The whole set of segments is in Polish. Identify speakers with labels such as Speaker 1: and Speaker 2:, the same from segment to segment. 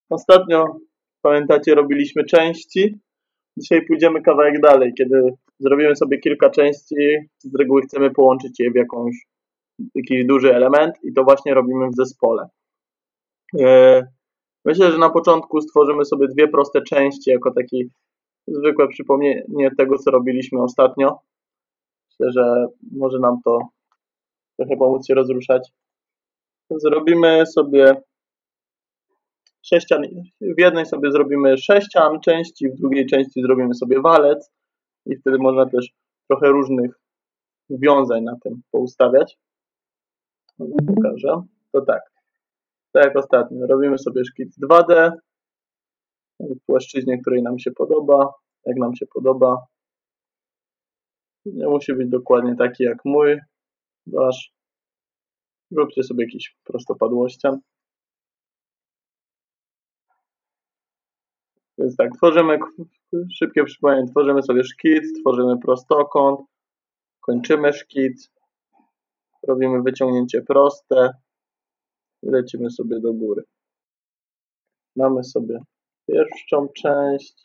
Speaker 1: Ostatnio, pamiętacie, robiliśmy części. Dzisiaj pójdziemy kawałek dalej, kiedy zrobimy sobie kilka części, z reguły chcemy połączyć je w jakiś duży element i to właśnie robimy w zespole. Myślę, że na początku stworzymy sobie dwie proste części, jako takie zwykłe przypomnienie tego, co robiliśmy ostatnio. Myślę, że może nam to trochę pomóc się rozruszać. Zrobimy sobie sześcian. W jednej sobie zrobimy sześcian części, w drugiej części zrobimy sobie walec i wtedy można też trochę różnych wiązań na tym poustawiać. Pokażę. To tak jak ostatnio. Robimy sobie szkic 2D w płaszczyźnie, której nam się podoba, jak nam się podoba. Nie musi być dokładnie taki jak mój, wasz. Róbcie sobie jakiś prostopadłościan. Więc tak, tworzymy, szybkie przypomnienie, tworzymy sobie szkic, tworzymy prostokąt, kończymy szkic, robimy wyciągnięcie proste i lecimy sobie do góry. Mamy sobie pierwszą część.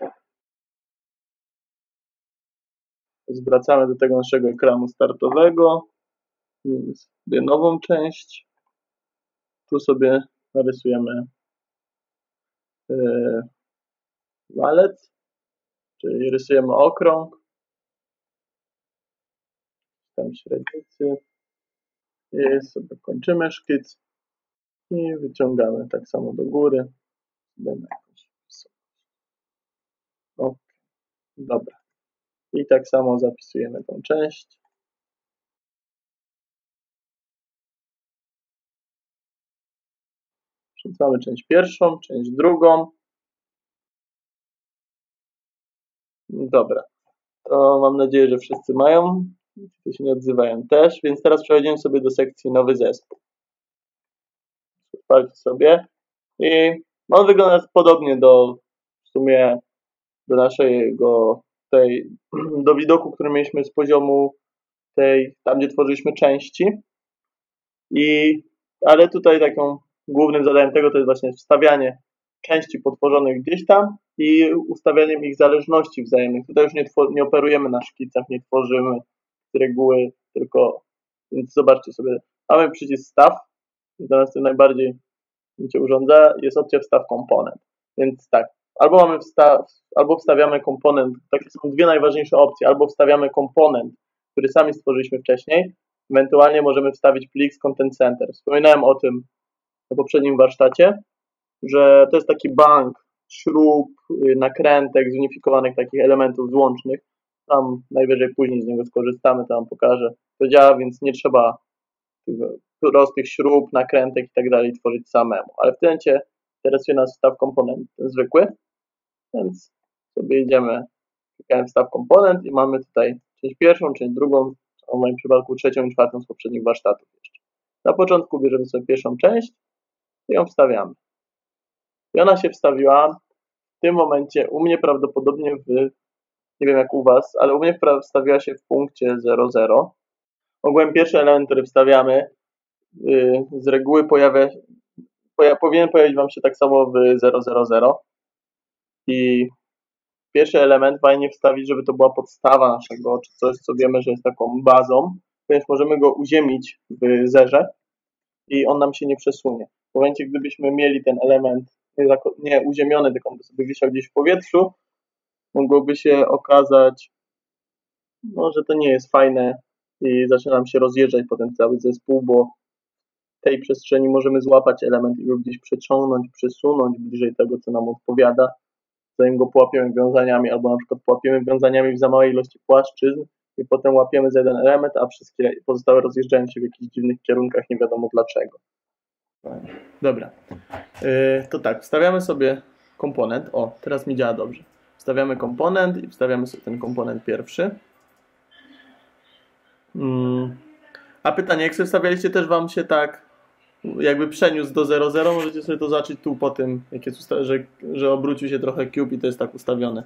Speaker 1: Zwracamy do tego naszego ekranu startowego. Mamy sobie nową część. Tu sobie narysujemy walec, czyli rysujemy okrąg. Tam średnicy. I sobie kończymy szkic. I wyciągamy tak samo do góry. Ok, dobra. I tak samo zapisujemy tą część. Mamy część pierwszą, część drugą. Dobra. To mam nadzieję, że wszyscy mają. To się nie odzywają też, więc teraz przechodzimy sobie do sekcji nowy zespół. Sprawdźcie sobie. I on wygląda podobnie w sumie do naszego do widoku, który mieliśmy z poziomu tam gdzie tworzyliśmy części. Ale tutaj taką głównym zadaniem tego to jest właśnie wstawianie części potworzonych gdzieś tam i ustawianiem ich zależności wzajemnych. Tutaj już nie operujemy na szkicach, nie tworzymy z reguły, więc zobaczcie sobie, mamy przycisk staw, to nas tym najbardziej cię urządza, jest opcja wstaw komponent. Więc tak, albo wstawiamy komponent, takie są dwie najważniejsze opcje, albo wstawiamy komponent, który sami stworzyliśmy wcześniej, ewentualnie możemy wstawić plik z Content Center. Wspominałem o tym na poprzednim warsztacie, że to jest taki bank śrub, nakrętek, zunifikowanych takich elementów złącznych. Tam najwyżej później z niego skorzystamy, to wam pokażę. To działa, więc nie trzeba prostych śrub, nakrętek i tak dalej tworzyć samemu. Ale w tym momencie interesuje nas wstaw komponent zwykły, więc sobie idziemy, klikamy wstaw komponent i mamy tutaj część pierwszą, część drugą, a w moim przypadku trzecią i czwartą z poprzednich warsztatów jeszcze. Na początku bierzemy sobie pierwszą część i ją wstawiamy. I ona się wstawiła w tym momencie u mnie prawdopodobnie nie wiem jak u was, ale u mnie wstawiła się w punkcie 0,0. Ogółem pierwszy element, który wstawiamy, z reguły powinien pojawić wam się tak samo w 0,0,0. I pierwszy element fajnie wstawić, żeby to była podstawa naszego, czy coś, co wiemy, że jest taką bazą, więc możemy go uziemić w zerze i on nam się nie przesunie. W momencie, gdybyśmy mieli ten element nie uziemiony, tylko on by sobie wisiał gdzieś w powietrzu, mogłoby się okazać, że to nie jest fajne i zaczyna nam się rozjeżdżać potem cały zespół, bo w tej przestrzeni możemy złapać element i go gdzieś przeciągnąć, przesunąć bliżej tego, co nam odpowiada, zanim go połapiemy wiązaniami, albo na przykład połapiemy wiązaniami w za małej ilości płaszczyzn i potem łapiemy za jeden element, a wszystkie pozostałe rozjeżdżają się w jakichś dziwnych kierunkach, nie wiadomo dlaczego. Dobra, to tak, wstawiamy sobie komponent. O, teraz mi działa dobrze. Wstawiamy komponent i wstawiamy sobie ten komponent pierwszy. A pytanie, jak sobie wstawialiście, też wam się tak jakby przeniósł do 0,0, możecie sobie to zobaczyć tu po tym, jak jest że obrócił się trochę cube i to jest tak ustawione.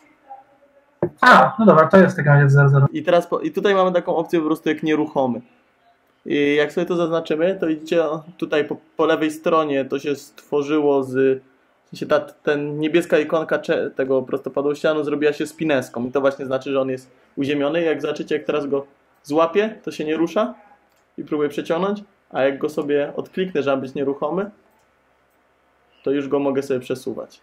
Speaker 2: A, no dobra, to jest taka 0,0.
Speaker 1: I tutaj mamy taką opcję po prostu jak nieruchomy. I jak sobie to zaznaczymy, to widzicie tutaj po lewej stronie to się stworzyło Ten niebieska ikonka tego prostopadłościanu zrobiła się spineską. I to właśnie znaczy, że on jest uziemiony. Jak zobaczycie, jak teraz go złapię, to się nie rusza i próbuję przeciągnąć. A jak go sobie odkliknę, żeby być nieruchomy, to już go mogę sobie przesuwać.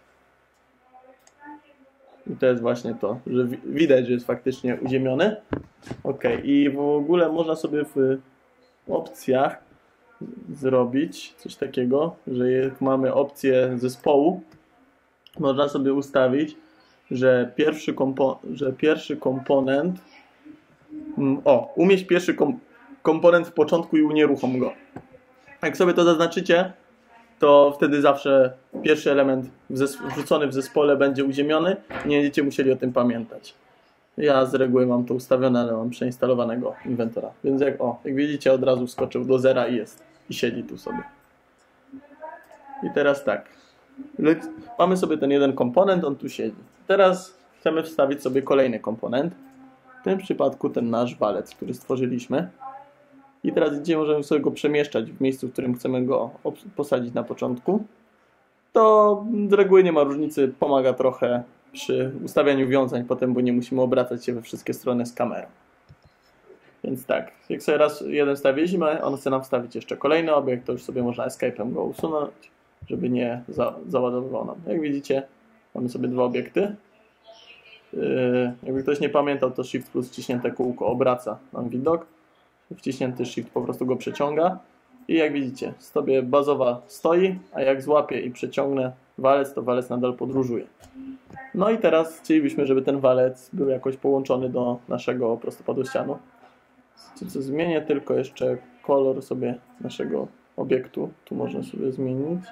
Speaker 1: I to jest właśnie to, że widać, że jest faktycznie uziemiony. Ok, i w ogóle można sobie w opcjach zrobić coś takiego, że jak mamy opcję zespołu, można sobie ustawić, że pierwszy komponent umieść pierwszy komponent w początku i unieruchom go. Jak sobie to zaznaczycie, to wtedy zawsze pierwszy element wrzucony w zespole będzie uziemiony i nie będziecie musieli o tym pamiętać. Ja z reguły mam to ustawione, ale mam przeinstalowanego inwentora. Więc jak widzicie, od razu skoczył do zera i jest. I siedzi tu sobie. I teraz tak. Mamy sobie ten jeden komponent, on tu siedzi. Teraz chcemy wstawić sobie kolejny komponent. W tym przypadku ten nasz walec, który stworzyliśmy. I teraz gdzie możemy sobie go przemieszczać w miejscu, w którym chcemy go posadzić na początku. To z reguły nie ma różnicy, pomaga trochę przy ustawianiu wiązań potem, bo nie musimy obracać się we wszystkie strony z kamerą. Więc tak, jak sobie raz jeden wstawiliśmy, on chce nam wstawić jeszcze kolejny obiekt, to już sobie można escape'em go usunąć, żeby nie załadowywał nam. Jak widzicie, mamy sobie dwa obiekty. Jakby ktoś nie pamiętał, to Shift plus wciśnięte kółko obraca nam widok. Wciśnięty Shift po prostu go przeciąga. I jak widzicie, sobie bazowa stoi, a jak złapię i przeciągnę walec, to walec nadal podróżuje. No i teraz chcielibyśmy, żeby ten walec był jakoś połączony do naszego prostopadłościanu. Co zmienię tylko jeszcze kolor sobie naszego obiektu. Tu można sobie zmienić.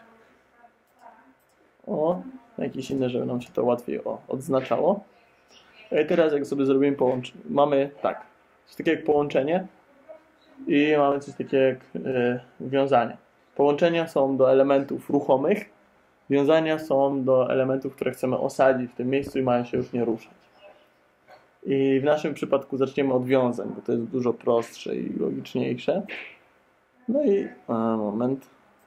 Speaker 1: Na jakiś inny, żeby nam się to łatwiej odznaczało. I teraz jak sobie zrobimy połączenie, mamy tak, coś takiego jak połączenie i mamy coś takiego jak wiązania. Połączenia są do elementów ruchomych, wiązania są do elementów, które chcemy osadzić w tym miejscu i mają się już nie ruszać. I w naszym przypadku zaczniemy od wiązań, bo to jest dużo prostsze i logiczniejsze. No i moment.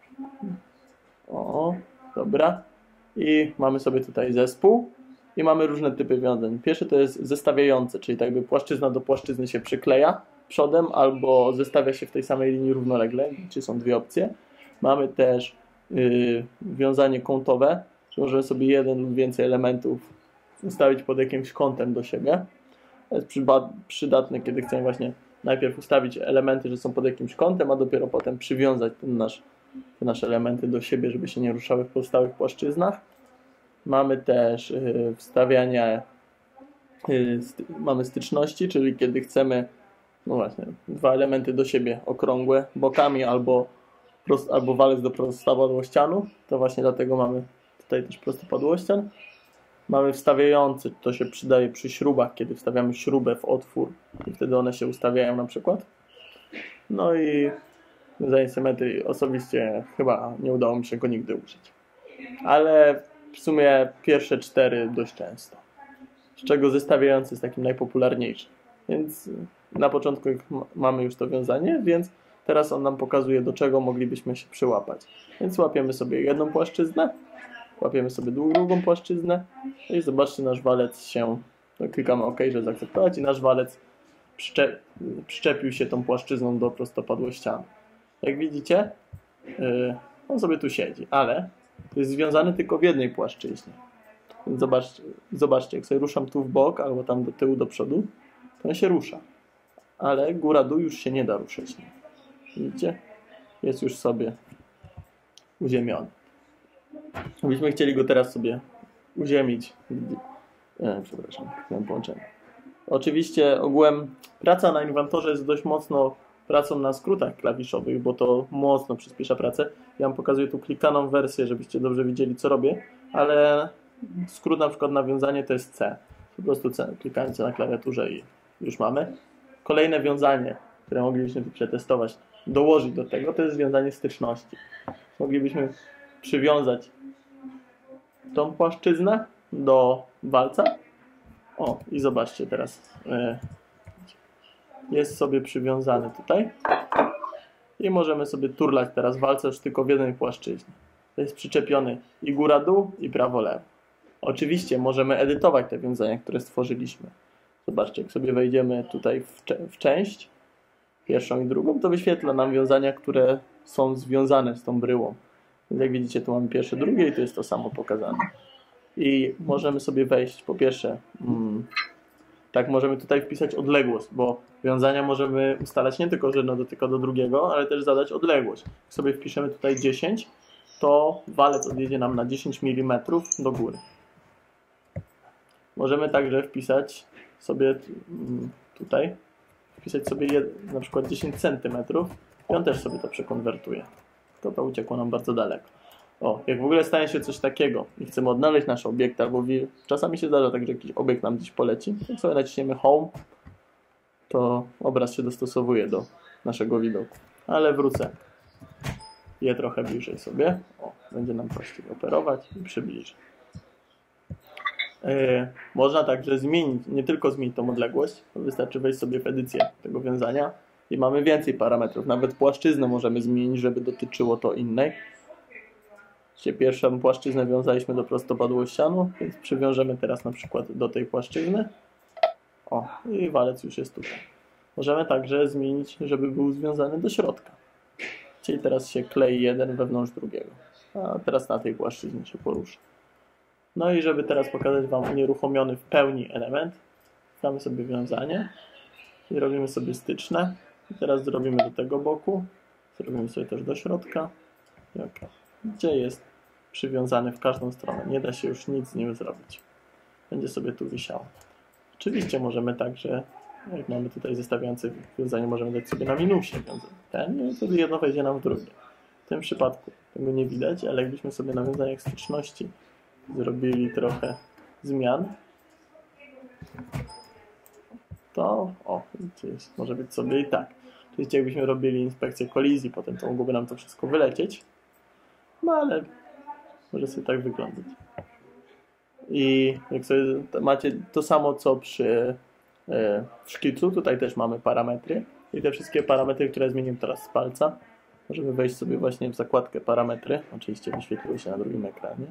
Speaker 1: Dobra. I mamy sobie tutaj zespół i mamy różne typy wiązań. Pierwszy to jest zestawiające, czyli tak jakby płaszczyzna do płaszczyzny się przykleja przodem albo zestawia się w tej samej linii równolegle, czyli są dwie opcje. Mamy też wiązanie kątowe, że możemy sobie jeden lub więcej elementów ustawić pod jakimś kątem do siebie. To jest przydatne, kiedy chcemy właśnie najpierw ustawić elementy, że są pod jakimś kątem, a dopiero potem przywiązać te nasze elementy do siebie, żeby się nie ruszały w pozostałych płaszczyznach. Mamy też wstawianie, mamy styczności, czyli kiedy chcemy dwa elementy do siebie okrągłe bokami albo walec do prostopadłościanu, to właśnie dlatego mamy tutaj też prostopadłościan. Mamy wstawiający, to się przydaje przy śrubach, kiedy wstawiamy śrubę w otwór i wtedy one się ustawiają na przykład. No i wiązanie symetrii osobiście chyba nie udało mi się go nigdy użyć. Ale w sumie pierwsze 4 dość często. Z czego zestawiający jest takim najpopularniejszym. Więc na początku mamy już to wiązanie, więc teraz on nam pokazuje, do czego moglibyśmy się przyłapać. Więc łapiemy sobie jedną płaszczyznę, łapiemy sobie drugą płaszczyznę i zobaczcie, nasz walec się, klikamy OK, żeby zaakceptować i nasz walec przyczepił się tą płaszczyzną do prostopadłościanu. Jak widzicie, on sobie tu siedzi, ale jest związany tylko w jednej płaszczyźnie. Więc zobaczcie, jak sobie ruszam tu w bok albo tam do tyłu, do przodu, to on się rusza. Ale góra-dół już się nie da ruszyć. Widzicie? Jest już sobie uziemiony. Gdybyśmy chcieli go teraz sobie uziemić. Przepraszam, miałem połączenie. Oczywiście ogółem praca na inwentorze jest dość mocno pracą na skrótach klawiszowych, bo to mocno przyspiesza pracę. Ja wam pokazuję tu klikaną wersję, żebyście dobrze widzieli, co robię, ale skrót na przykład nawiązanie to jest C. Po prostu C, klikając na klawiaturze i już mamy. Kolejne wiązanie, które moglibyśmy tu przetestować, dołożyć do tego, to jest wiązanie styczności. Moglibyśmy przywiązać tą płaszczyznę do walca. I zobaczcie teraz. Jest sobie przywiązany tutaj. I możemy sobie turlać teraz walce już tylko w jednej płaszczyźnie. to jest przyczepiony i góra-dół, i prawo-lewo. Oczywiście możemy edytować te wiązania, które stworzyliśmy. Zobaczcie, jak sobie wejdziemy tutaj w część, pierwszą i drugą, to wyświetla nam wiązania, które są związane z tą bryłą. Więc jak widzicie, tu mamy pierwsze, drugie i tu jest to samo pokazane. I możemy sobie wejść, po pierwsze, tak, możemy tutaj wpisać odległość, bo wiązania możemy ustalać nie tylko, że jedno dotyka do drugiego, ale też zadać odległość. Jak sobie wpiszemy tutaj 10, to walec odjedzie nam na 10 mm do góry. Możemy także wpisać sobie tutaj, na przykład 10 cm i on też sobie to przekonwertuje. To uciekło nam bardzo daleko. O, jak w ogóle stanie się coś takiego i chcemy odnaleźć nasz obiekt, albo czasami się zdarza tak, że jakiś obiekt nam gdzieś poleci, jak sobie naciśniemy Home, to obraz się dostosowuje do naszego widoku. Ale wrócę je trochę bliżej sobie. O, będzie nam prościej operować i przybliżyć. Można także zmienić, nie tylko zmienić tą odległość, wystarczy wejść sobie w edycję tego wiązania i mamy więcej parametrów. Nawet płaszczyznę możemy zmienić, żeby dotyczyło to innej. Pierwszą płaszczyznę wiązaliśmy do prostopadłościanu, więc przywiążemy teraz na przykład do tej płaszczyzny. O, i walec już jest tutaj. Możemy także zmienić, żeby był związany do środka. Czyli teraz się klei jeden wewnątrz drugiego, a teraz na tej płaszczyźnie się porusza. No i żeby teraz pokazać Wam unieruchomiony w pełni element, damy sobie wiązanie i robimy sobie styczne. I teraz zrobimy do tego boku, zrobimy sobie też do środka, gdzie jest przywiązany w każdą stronę. Nie da się już nic z nim zrobić. Będzie sobie tu wisiało. Oczywiście możemy także, jak mamy tutaj zestawiające wiązanie, możemy dać sobie na minusie ten i wtedy jedno wejdzie nam w drugie. W tym przypadku tego nie widać, ale jakbyśmy sobie na wiązaniach styczności zrobili trochę zmian, to może być sobie i tak. Oczywiście jakbyśmy robili inspekcję kolizji, potem to mogłoby nam to wszystko wylecieć, no ale może sobie tak wyglądać. I jak sobie macie to samo co przy szkicu, tutaj też mamy parametry i te wszystkie parametry, które zmieniłem teraz z palca, możemy wejść sobie właśnie w zakładkę parametry, oczywiście wyświetliły się na drugim ekranie.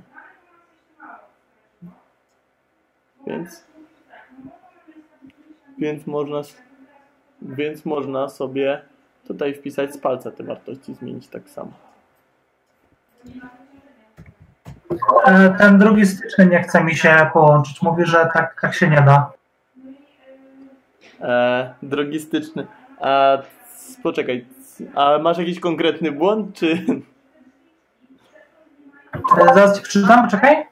Speaker 1: Więc można sobie tutaj wpisać z palca te wartości, zmienić tak samo.
Speaker 2: Ten drugi styczny nie chce mi się połączyć. Mówi, że tak się nie da.
Speaker 1: Drugi styczny. Poczekaj, a masz jakiś konkretny błąd, czy...
Speaker 2: Zaraz ci przeczytam, poczekaj.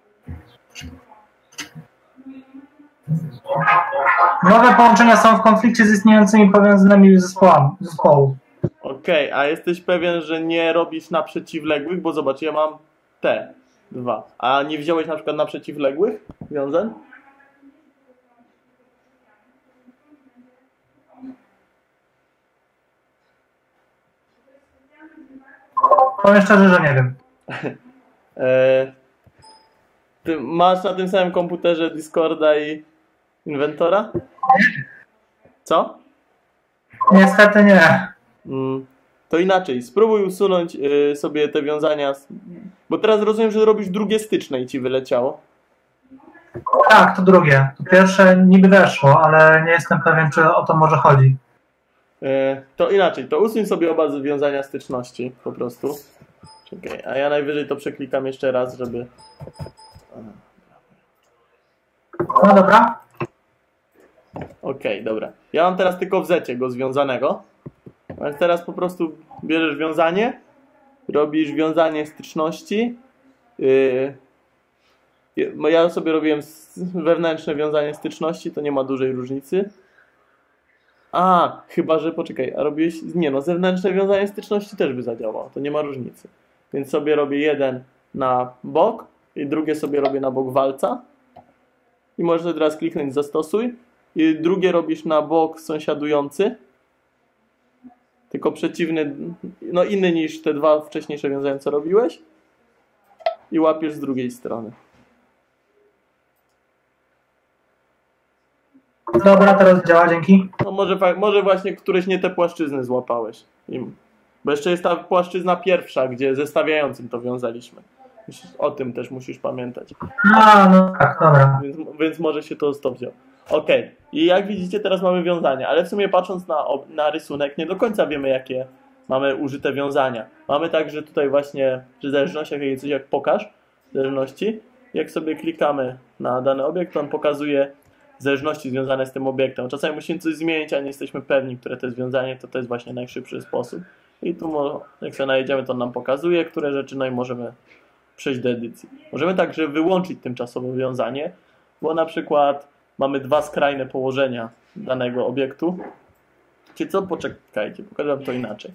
Speaker 2: Nowe połączenia są w konflikcie z istniejącymi powiązanymi zespołu.
Speaker 1: Okej, a jesteś pewien, że nie robisz na przeciwległych? Bo zobacz, ja mam te dwa. A nie wziąłeś na przykład na przeciwległych wiązań?
Speaker 2: Powiem szczerze, że nie wiem.
Speaker 1: Ty masz na tym samym komputerze Discorda i Inventora? Co?
Speaker 2: Niestety nie.
Speaker 1: To inaczej, spróbuj usunąć sobie te wiązania, bo teraz rozumiem, że robisz drugie styczne i ci wyleciało.
Speaker 2: Tak, to drugie. To pierwsze niby weszło, ale nie jestem pewien, czy o to może chodzi.
Speaker 1: To inaczej, to usuń sobie oba wiązania styczności po prostu. Czekaj, a ja najwyżej to przeklikam jeszcze raz, żeby...
Speaker 2: No dobra.
Speaker 1: Okej, dobra. Ja mam teraz tylko w zecie go związanego. Więc teraz po prostu bierzesz wiązanie, robisz wiązanie styczności. Ja sobie robiłem wewnętrzne wiązanie styczności, to nie ma dużej różnicy. Chyba że, poczekaj, a robiłeś... Nie no, zewnętrzne wiązanie styczności też by zadziałało, to nie ma różnicy. Więc sobie robię jeden na bok i drugie sobie robię na bok walca. I możesz teraz kliknąć zastosuj. I drugie robisz na bok sąsiadujący. Tylko przeciwny, no inny niż te dwa wcześniejsze wiązania, co robiłeś. I łapiesz z drugiej strony.
Speaker 2: Dobra, teraz działa, dzięki.
Speaker 1: No może właśnie któreś nie te płaszczyzny złapałeś. Bo jeszcze jest ta płaszczyzna pierwsza, gdzie zestawiającym to wiązaliśmy. O tym też musisz pamiętać.
Speaker 2: No tak, dobra.
Speaker 1: Więc może się to stop wziął. Ok. I jak widzicie, teraz mamy wiązania, ale w sumie patrząc na rysunek, nie do końca wiemy, jakie mamy użyte wiązania. Mamy także tutaj właśnie przy zależnościach, coś jak pokaż zależności. Jak sobie klikamy na dany obiekt, to on pokazuje zależności związane z tym obiektem. Czasami musimy coś zmienić, a nie jesteśmy pewni, które to jest związanie, to jest właśnie najszybszy sposób. I tu jak sobie najedziemy, to on nam pokazuje, które rzeczy, no i możemy przejść do edycji. Możemy także wyłączyć tymczasowe wiązanie, bo na przykład mamy dwa skrajne położenia danego obiektu. Czyli co? Poczekajcie, pokażę wam to inaczej.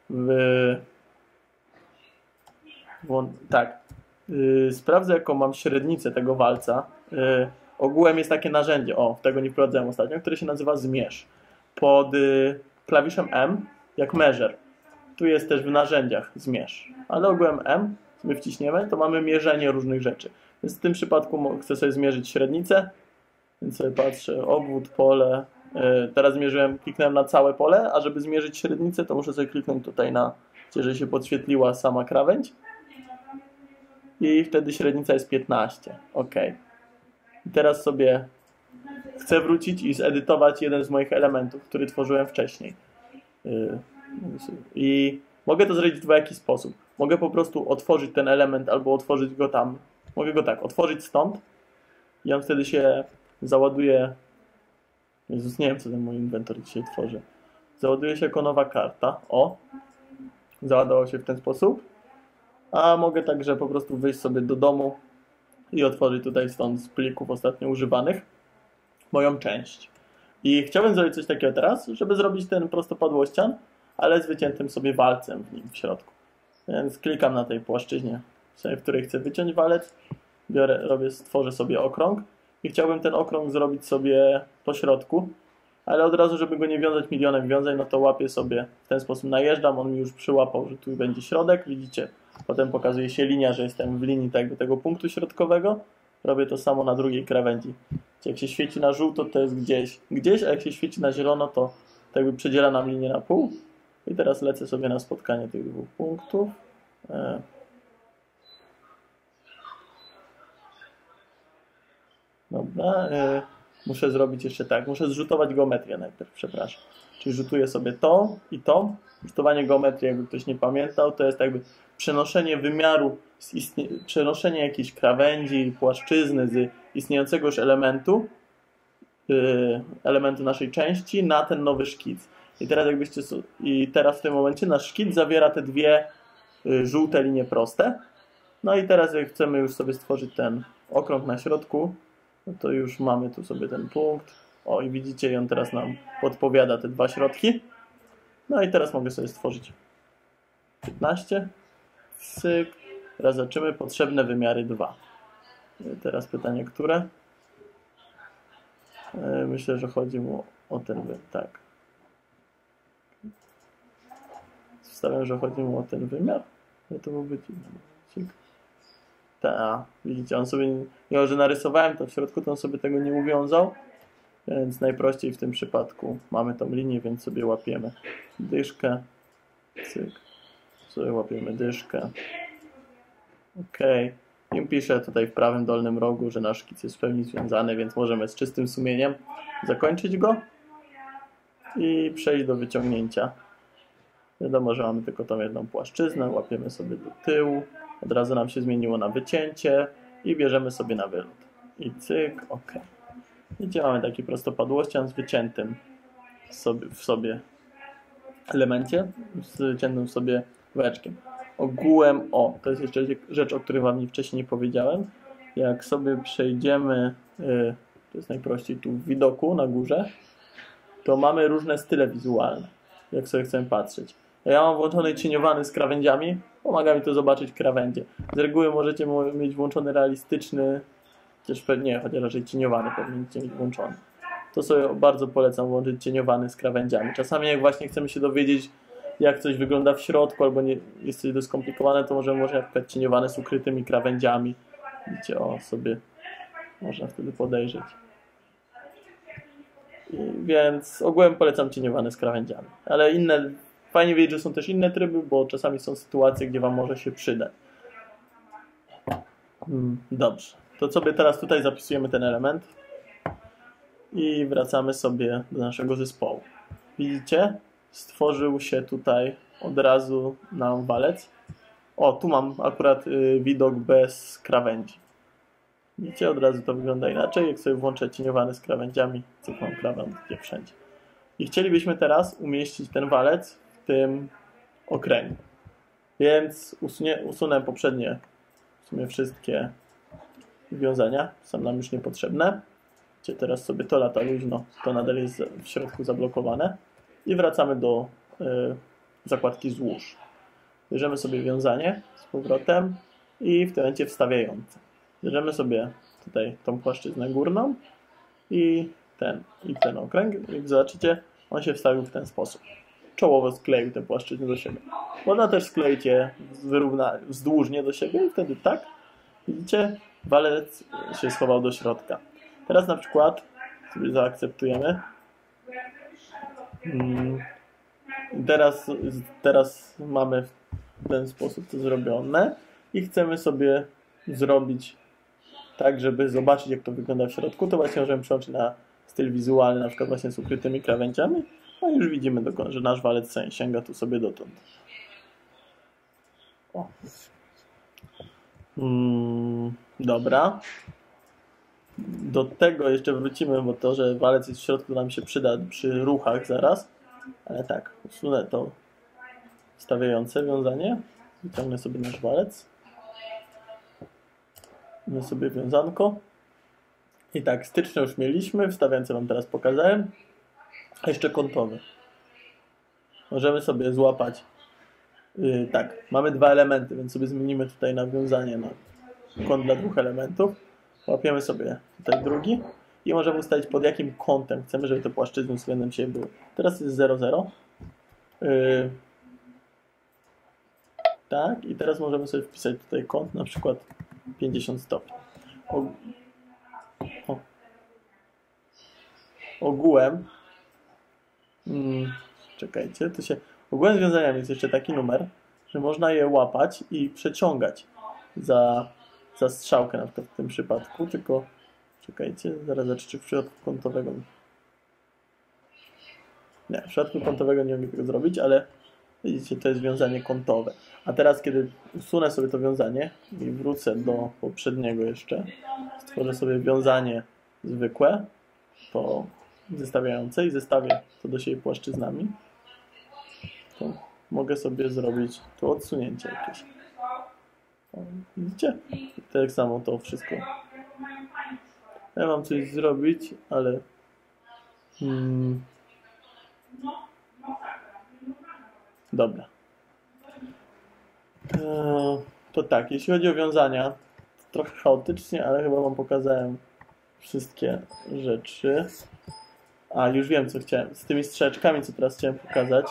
Speaker 1: Tak. Sprawdzę, jaką mam średnicę tego walca. Ogółem jest takie narzędzie, tego nie wprowadzałem ostatnio, które się nazywa zmierz. Pod klawiszem M, jak measure. Tu jest też w narzędziach zmierz. Ale ogółem M sobie wciśniemy, to mamy mierzenie różnych rzeczy. Więc w tym przypadku chcę sobie zmierzyć średnicę, więc sobie patrzę, obwód, pole. Teraz kliknąłem na całe pole, a żeby zmierzyć średnicę, to muszę sobie kliknąć tutaj żeby się podświetliła sama krawędź. I wtedy średnica jest 15. OK. I teraz sobie chcę wrócić i zedytować jeden z moich elementów, który tworzyłem wcześniej. I mogę to zrobić w dwojaki sposób. Mogę po prostu otworzyć ten element albo otworzyć go tam. Mogę go tak otworzyć stąd i on wtedy się załaduje. Jezus, nie wiem, co ten mój inwentory dzisiaj tworzy. Załaduje się jako nowa karta. Załadował się w ten sposób. A mogę także po prostu wyjść sobie do domu i otworzyć tutaj stąd z plików ostatnio używanych moją część. I chciałbym zrobić coś takiego teraz, żeby zrobić ten prostopadłościan, ale z wyciętym sobie walcem w nim w środku. Więc klikam na tej płaszczyźnie, w której chcę wyciąć walec. Stworzę sobie okrąg i chciałbym ten okrąg zrobić sobie po środku, ale od razu, żeby go nie wiązać milionem wiązań, no to łapię sobie w ten sposób, najeżdżam, on mi już przyłapał, że tu będzie środek, widzicie, potem pokazuje się linia, że jestem w linii tego punktu środkowego. Robię to samo na drugiej krawędzi. Jak się świeci na żółto, to jest gdzieś, a jak się świeci na zielono, to tak jakby przedziela nam linię na pół. I teraz lecę sobie na spotkanie tych dwóch punktów. Dobra, muszę zrobić jeszcze tak. Muszę zrzutować geometrię najpierw, przepraszam. Czyli rzutuję sobie to i to. Rzutowanie geometrii, jakby ktoś nie pamiętał, to jest jakby przenoszenie wymiaru, przenoszenie jakiejś krawędzi, płaszczyzny z istniejącego już elementu naszej części na ten nowy szkic. I teraz w tym momencie nasz szkic zawiera te dwie żółte linie proste. No i teraz jak chcemy już sobie stworzyć ten okrąg na środku, no to już mamy tu sobie ten punkt. I widzicie, i on teraz nam podpowiada te dwa środki. No i teraz mogę sobie stworzyć 15. Cyk. Teraz zobaczymy potrzebne wymiary 2. Teraz pytanie, które? Myślę, że chodzi mu o ten wymiar. Tak. Wstawiam, że chodzi mu o ten wymiar. No to byłby dziwny. Widzicie, on sobie, mimo że narysowałem to w środku, to on sobie tego nie uwiązał. Więc najprościej w tym przypadku mamy tą linię, więc sobie łapiemy dyszkę. Cyk. Sobie łapiemy dyszkę. OK. I piszę tutaj w prawym dolnym rogu, że nasz szkic jest w pełni związany, więc możemy z czystym sumieniem zakończyć go i przejść do wyciągnięcia. Wiadomo, że mamy tylko tą jedną płaszczyznę, łapiemy sobie do tyłu, od razu nam się zmieniło na wycięcie i bierzemy sobie na wylot. I cyk, OK. I mamy taki prostopadłościan z wyciętym w sobie elemencie, z wyciętym sobie wałeczkiem. Ogółem, to jest jeszcze rzecz, o której wam wcześniej nie powiedziałem. Jak sobie przejdziemy, to jest najprościej tu w widoku na górze, to mamy różne style wizualne, jak sobie chcemy patrzeć. Ja mam włączony cieniowany z krawędziami, pomaga mi to zobaczyć krawędzie. Z reguły możecie mieć włączony realistyczny, chociaż raczej cieniowany powinniście mieć włączony. To sobie bardzo polecam włączyć cieniowany z krawędziami. Czasami jak właśnie chcemy się dowiedzieć, jak coś wygląda w środku, albo nie jest coś skomplikowane, to może na przykład cieniowane z ukrytymi krawędziami. Widzicie, sobie można wtedy podejrzeć. Więc ogółem polecam cieniowane z krawędziami. Ale inne Fajnie wiedzieć, że są też inne tryby, bo czasami są sytuacje, gdzie Wam może się przydać. Dobrze. To sobie teraz tutaj zapisujemy ten element i wracamy sobie do naszego zespołu. Widzicie? Stworzył się tutaj od razu nam walec. O, tu mam akurat widok bez krawędzi. Widzicie? Od razu to wygląda inaczej. Jak sobie włączę cieniowany z krawędziami, co mam krawędzie wszędzie. I chcielibyśmy teraz umieścić ten walec w tym okręgu. Więc usunę poprzednie w sumie wszystkie wiązania. Są nam już niepotrzebne. Gdzie teraz sobie to lata luźno, to nadal jest w środku zablokowane. I wracamy do zakładki złóż. Bierzemy sobie wiązanie z powrotem i w tym momencie wstawiające. Bierzemy sobie tutaj tą płaszczyznę górną i ten okręg. Jak zobaczycie, on się wstawił w ten sposób. Czołowo skleił tę płaszczyznę do siebie. Można też skleić je wzdłużnie do siebie i wtedy tak, widzicie, walec się schował do środka. Teraz na przykład sobie zaakceptujemy. Teraz mamy w ten sposób to zrobione i chcemy sobie zrobić tak, żeby zobaczyć, jak to wygląda w środku. To właśnie możemy przełączyć na styl wizualny, na przykład właśnie z ukrytymi krawędziami. No i już widzimy, że nasz walec sięga tu sobie dotąd. O. Dobra. Do tego jeszcze wrócimy, bo to, że walec jest w środku, nam się przyda przy ruchach zaraz. Ale tak, usunę to wstawiające wiązanie. Wyciągnę sobie nasz walec. Mamy sobie wiązanko. I tak, styczne już mieliśmy, wstawiające Wam teraz pokazałem. A jeszcze kątowe. Możemy sobie złapać. Tak, mamy dwa elementy, więc sobie zmienimy tutaj nawiązanie na kąt dla dwóch elementów. Łapiemy sobie tutaj drugi i możemy ustalić, pod jakim kątem chcemy, żeby te płaszczyzny względem siebie były. Teraz jest 0,0. Tak, i teraz możemy sobie wpisać tutaj kąt, na przykład 50 stopni. Ogółem czekajcie, ogółem związaniami jest jeszcze taki numer, że można je łapać i przeciągać za strzałkę, na przykład w tym przypadku, tylko czekajcie, zaraz zobaczę, w przypadku kątowego nie, w przypadku kątowego nie mogę tego zrobić, ale widzicie, to jest wiązanie kątowe. A teraz, kiedy usunę sobie to wiązanie i wrócę do poprzedniego jeszcze, stworzę sobie wiązanie zwykłe, to zestawiające i zestawię to do siebie płaszczyznami, to mogę sobie zrobić tu odsunięcie jakieś. O, widzicie? Tak samo to wszystko. Ja mam coś zrobić, ale dobra. To tak, jeśli chodzi o wiązania, trochę chaotycznie, ale chyba Wam pokazałem wszystkie rzeczy. A, już wiem, co chciałem. Z tymi strzeczkami, co teraz chciałem pokazać,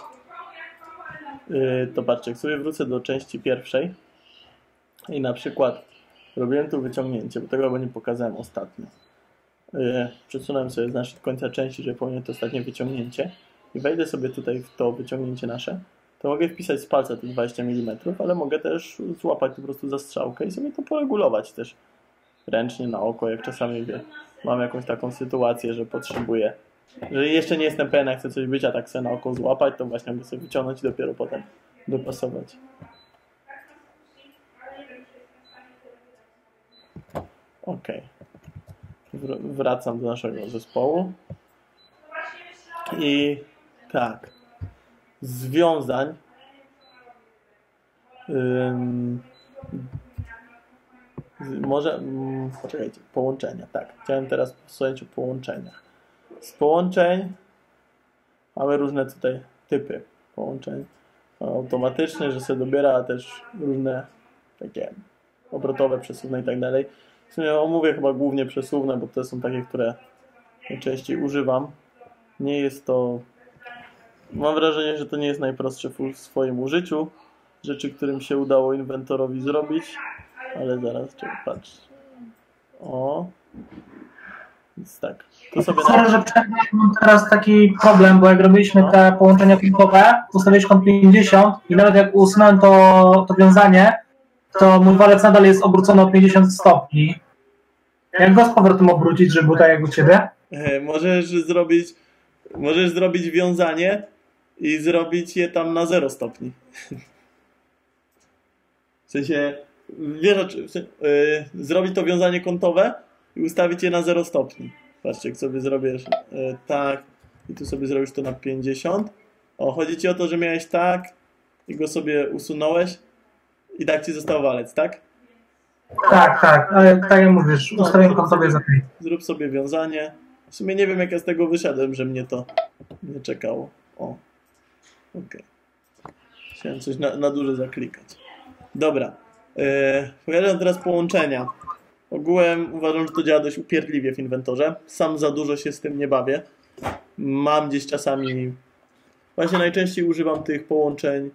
Speaker 1: to patrzcie, jak sobie wrócę do części pierwszej i na przykład robiłem tu wyciągnięcie, bo tego chyba nie pokazałem ostatnio. Przesunąłem sobie z końca części, żeby pomnieć to ostatnie wyciągnięcie i wejdę sobie tutaj w to wyciągnięcie nasze, to mogę wpisać z palca te 20 mm, ale mogę też złapać po prostu za strzałkę i sobie to poregulować też ręcznie na oko, jak czasami mam jakąś taką sytuację, że potrzebuję, że jeszcze nie jestem pewien, jak chcę coś być, a tak sobie na oko złapać, to właśnie mogę sobie wyciągnąć i dopiero potem dopasować. Ok. Wracam do naszego zespołu. I tak. Związań. Może. Poczekajcie. Połączenia. Tak. Chciałem teraz posłuchać o połączeniach. Z połączeń mamy różne tutaj typy połączeń. Automatyczne, że sobie dobiera, a też różne takie obrotowe, przesuwne i tak dalej. W sumie omówię chyba głównie przesuwne, bo to są takie, które najczęściej używam. Nie jest to... Mam wrażenie, że to nie jest najprostsze w swoim użyciu. Rzeczy, którym się udało inwentorowi zrobić. Ale zaraz, patrz. O. Więc tak, to sobie...
Speaker 2: Sorry, że mam teraz taki problem, bo jak robiliśmy te połączenia kątowe, ustawiłeś kąt 50 i nawet jak usunąłem to wiązanie, to mój walec nadal jest obrócony o 50 stopni. Jak go z powrotem obrócić, żeby był tak jak u Ciebie?
Speaker 1: Możesz zrobić wiązanie i zrobić je tam na 0 stopni. W sensie, wiesz, zrobić to wiązanie kątowe i ustawić je na 0 stopni. Patrzcie, jak sobie zrobisz tak i tu sobie zrobisz to na 50. O, chodzi Ci o to, że miałeś tak i go sobie usunąłeś i tak Ci został walec, tak?
Speaker 2: Tak, ale tak jak mówisz, ustawiłem kątowe za chwilę.
Speaker 1: Zrób sobie wiązanie. W sumie nie wiem, jak ja z tego wyszedłem, że mnie to nie czekało. O, okej. Chciałem coś na duże zaklikać. Dobra. Pokażę teraz połączenia. Ogółem uważam, że to działa dość upierdliwie w inwentorze. Sam za dużo się z tym nie bawię. Mam gdzieś czasami... Właśnie najczęściej używam tych połączeń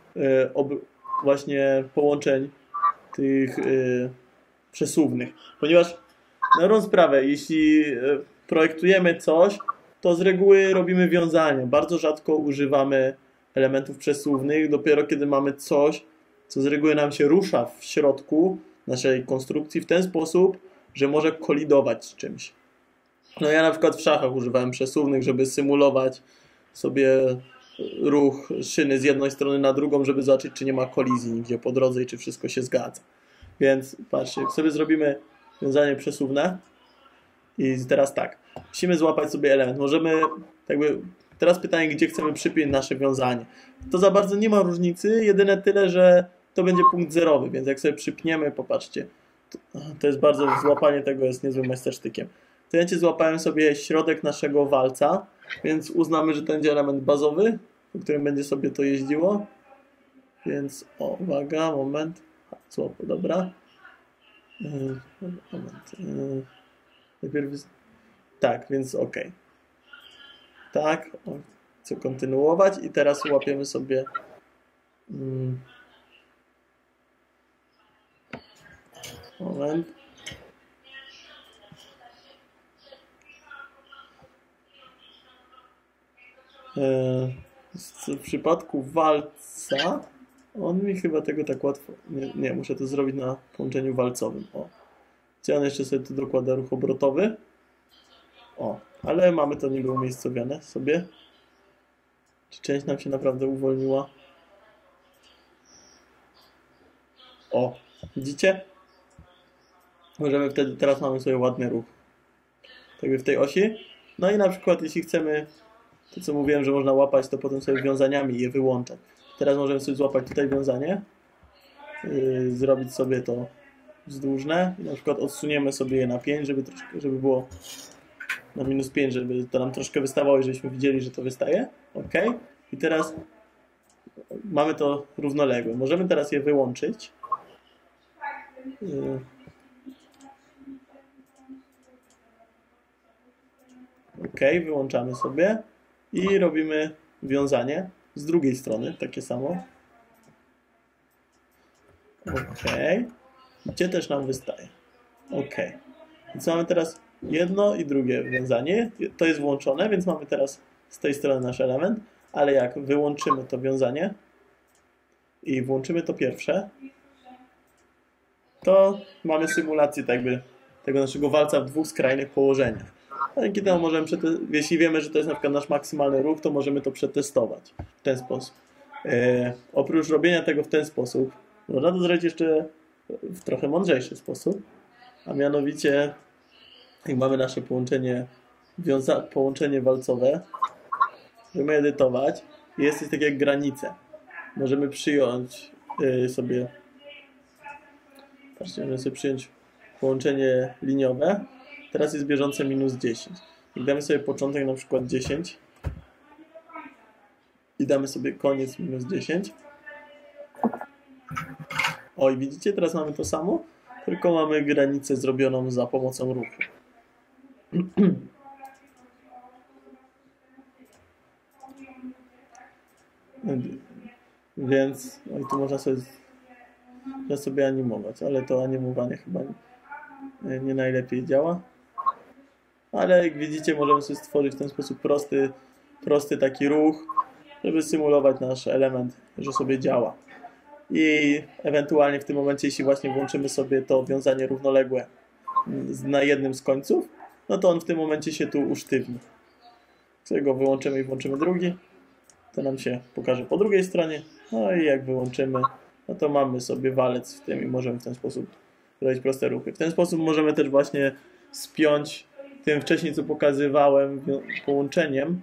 Speaker 1: tych przesuwnych. Ponieważ na dobrą sprawę, jeśli projektujemy coś, to z reguły robimy wiązania. Bardzo rzadko używamy elementów przesuwnych. Dopiero kiedy mamy coś, co z reguły nam się rusza w środku naszej konstrukcji w ten sposób, że może kolidować z czymś. No ja na przykład w szachach używałem przesuwnych, żeby symulować sobie ruch szyny z jednej strony na drugą, żeby zobaczyć, czy nie ma kolizji nigdzie po drodze i czy wszystko się zgadza. Więc patrzcie, jak sobie zrobimy wiązanie przesuwne i teraz tak, musimy złapać sobie element. Możemy teraz pytanie, gdzie chcemy przypiąć nasze wiązanie. To za bardzo nie ma różnicy, jedyne tyle, że to będzie punkt zerowy, więc jak sobie przypniemy, popatrzcie, to jest bardzo, złapanie tego jest niezłym majstersztykiem. W tym momencie złapałem sobie środek naszego walca, więc uznamy, że to będzie element bazowy, po którym będzie sobie to jeździło. Więc, uwaga, moment. Dobra. Moment. Najpierw... Tak, więc ok. Tak, chcę kontynuować i teraz łapiemy sobie... Moment. W przypadku walca on mi chyba tego tak łatwo... Nie, muszę to zrobić na połączeniu walcowym. Chciałem jeszcze sobie tu dokładać ruch obrotowy. Ale mamy to niby umiejscowione sobie. Czy część nam się naprawdę uwolniła? Widzicie? Możemy wtedy, teraz mamy sobie ładny ruch. Tak w tej osi. No i na przykład jeśli chcemy, to co mówiłem, że można łapać to potem sobie wiązaniami i je wyłączać. Teraz możemy sobie złapać tutaj wiązanie. Zrobić sobie to wzdłużne. I na przykład odsuniemy sobie je na 5, żeby było na -5, żeby to nam troszkę wystawało i żebyśmy widzieli, że to wystaje. OK. I teraz mamy to równoległe. Możemy teraz je wyłączyć. OK, wyłączamy sobie i robimy wiązanie z drugiej strony, takie samo. OK. Gdzie też nam wystaje. OK. Więc mamy teraz jedno i drugie wiązanie. To jest włączone, więc mamy teraz z tej strony nasz element, ale jak wyłączymy to wiązanie i włączymy to pierwsze, to mamy symulację tego naszego walca w dwóch skrajnych położeniach. Dzięki temu możemy, jeśli wiemy, że to jest na przykład nasz maksymalny ruch, to możemy to przetestować w ten sposób. Oprócz robienia tego w ten sposób, można to zrobić jeszcze w trochę mądrzejszy sposób, a mianowicie jak mamy nasze połączenie walcowe, możemy edytować i jest coś takiego jak granice. Możemy przyjąć sobie, patrzcie, możemy sobie przyjąć połączenie liniowe. Teraz jest bieżące -10. Jak damy sobie początek na przykład 10 i damy sobie koniec -10. I widzicie, teraz mamy to samo, tylko mamy granicę zrobioną za pomocą ruchu. Więc tu można sobie animować, ale to animowanie chyba nie najlepiej działa. ale jak widzicie, możemy sobie stworzyć w ten sposób prosty taki ruch, żeby symulować nasz element, że sobie działa. I ewentualnie w tym momencie, jeśli właśnie włączymy sobie to wiązanie równoległe na jednym z końców, no to on w tym momencie się tu usztywni. Sobie go wyłączymy i włączymy drugi, to nam się pokaże po drugiej stronie. No i jak wyłączymy, no to mamy sobie walec w tym i możemy w ten sposób robić proste ruchy. W ten sposób możemy też właśnie spiąć tym wcześniej, co pokazywałem, połączeniem.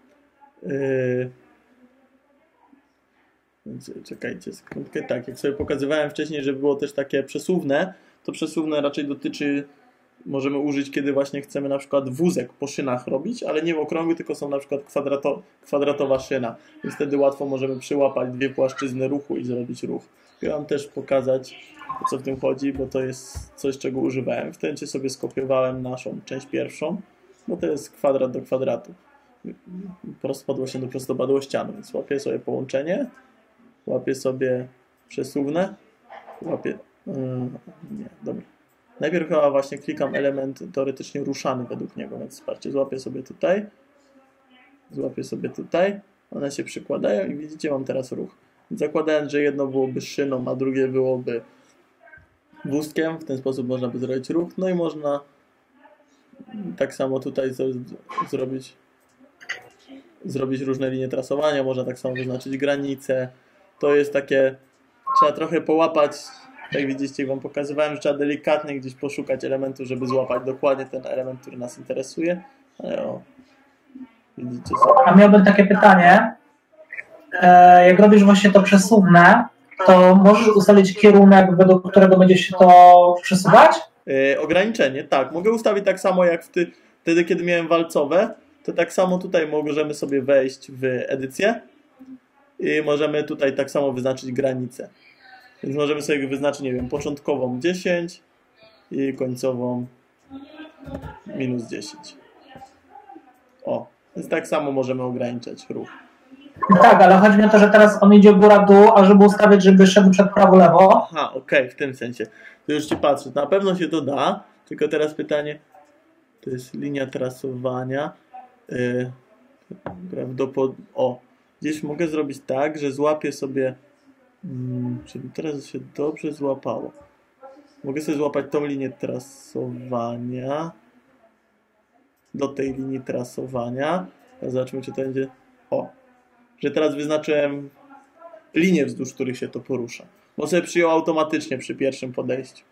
Speaker 1: Czekajcie sekundkę. Tak, jak sobie pokazywałem wcześniej, że było też takie przesuwne, to przesuwne raczej dotyczy, możemy użyć, kiedy właśnie chcemy na przykład wózek po szynach robić, ale nie w okrągły, tylko są na przykład kwadratowa szyna. I wtedy łatwo możemy przyłapać dwie płaszczyzny ruchu i zrobić ruch. Chcę wam też pokazać, o co w tym chodzi, bo to jest coś, czego używałem. W tym momencie sobie skopiowałem naszą część pierwszą, bo to jest kwadrat do kwadratu. Prostopadłością do prostopadłościanu, więc łapię sobie połączenie, łapię sobie przesuwne, łapię... nie, dobra. Najpierw chyba właśnie klikam element teoretycznie ruszany według niego, więc zobaczcie, złapię sobie tutaj, one się przykładają i widzicie, mam teraz ruch. Zakładając, że jedno byłoby szyną, a drugie byłoby wózkiem, w ten sposób można by zrobić ruch, no i można tak samo tutaj zrobić różne linie trasowania, można tak samo wyznaczyć granice. To jest takie, trzeba trochę połapać, jak widzicie, wam pokazywałem, że trzeba delikatnie gdzieś poszukać elementu, żeby złapać dokładnie ten element, który nas interesuje, ale o, widzicie sobie.
Speaker 2: A miałbym takie pytanie, jak robisz właśnie to przesuwne, to możesz ustalić kierunek, według którego będzie się to przesuwać?
Speaker 1: Ograniczenie, tak. Mogę ustawić tak samo jak wtedy, kiedy miałem walcowe, to tak samo tutaj możemy sobie wejść w edycję i możemy tutaj tak samo wyznaczyć granicę. Więc możemy sobie wyznaczyć, nie wiem, początkową 10 i końcową -10. O, więc tak samo możemy ograniczać ruch.
Speaker 2: Tak, ale chodzi mi o to, że teraz on idzie góra-dół, a żeby ustawić, żeby szedł przed prawo-lewo.
Speaker 1: Aha, okej, w tym sensie. To już ci patrzę. Na pewno się to da, tylko teraz pytanie, to jest linia trasowania. O, gdzieś mogę zrobić tak, że złapię sobie, żeby teraz się dobrze złapało. Mogę sobie złapać tą linię trasowania do tej linii trasowania. Teraz zobaczmy, czy to będzie... O, że teraz wyznaczyłem linię, wzdłuż których się to porusza. Bo sobie przyjął automatycznie przy pierwszym podejściu.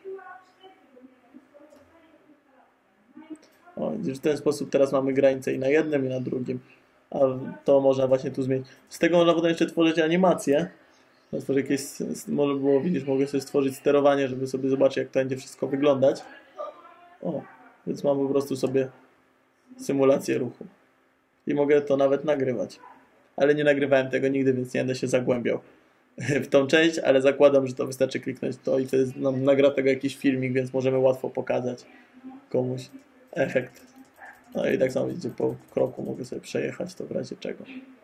Speaker 1: O, w ten sposób teraz mamy granicę i na jednym, i na drugim. A to można właśnie tu zmienić. Z tego można potem jeszcze tworzyć animację. Jakieś, może było, widzisz, mogę sobie stworzyć sterowanie, żeby sobie zobaczyć, jak to będzie wszystko wyglądać. O, więc mam po prostu sobie symulację ruchu. I mogę to nawet nagrywać. Ale nie nagrywałem tego nigdy, więc nie będę się zagłębiał w tą część, ale zakładam, że to wystarczy kliknąć to i to jest, nagra tego jakiś filmik, więc możemy łatwo pokazać komuś efekt. No i tak samo widzicie, po kroku mogę sobie przejechać to w razie czego.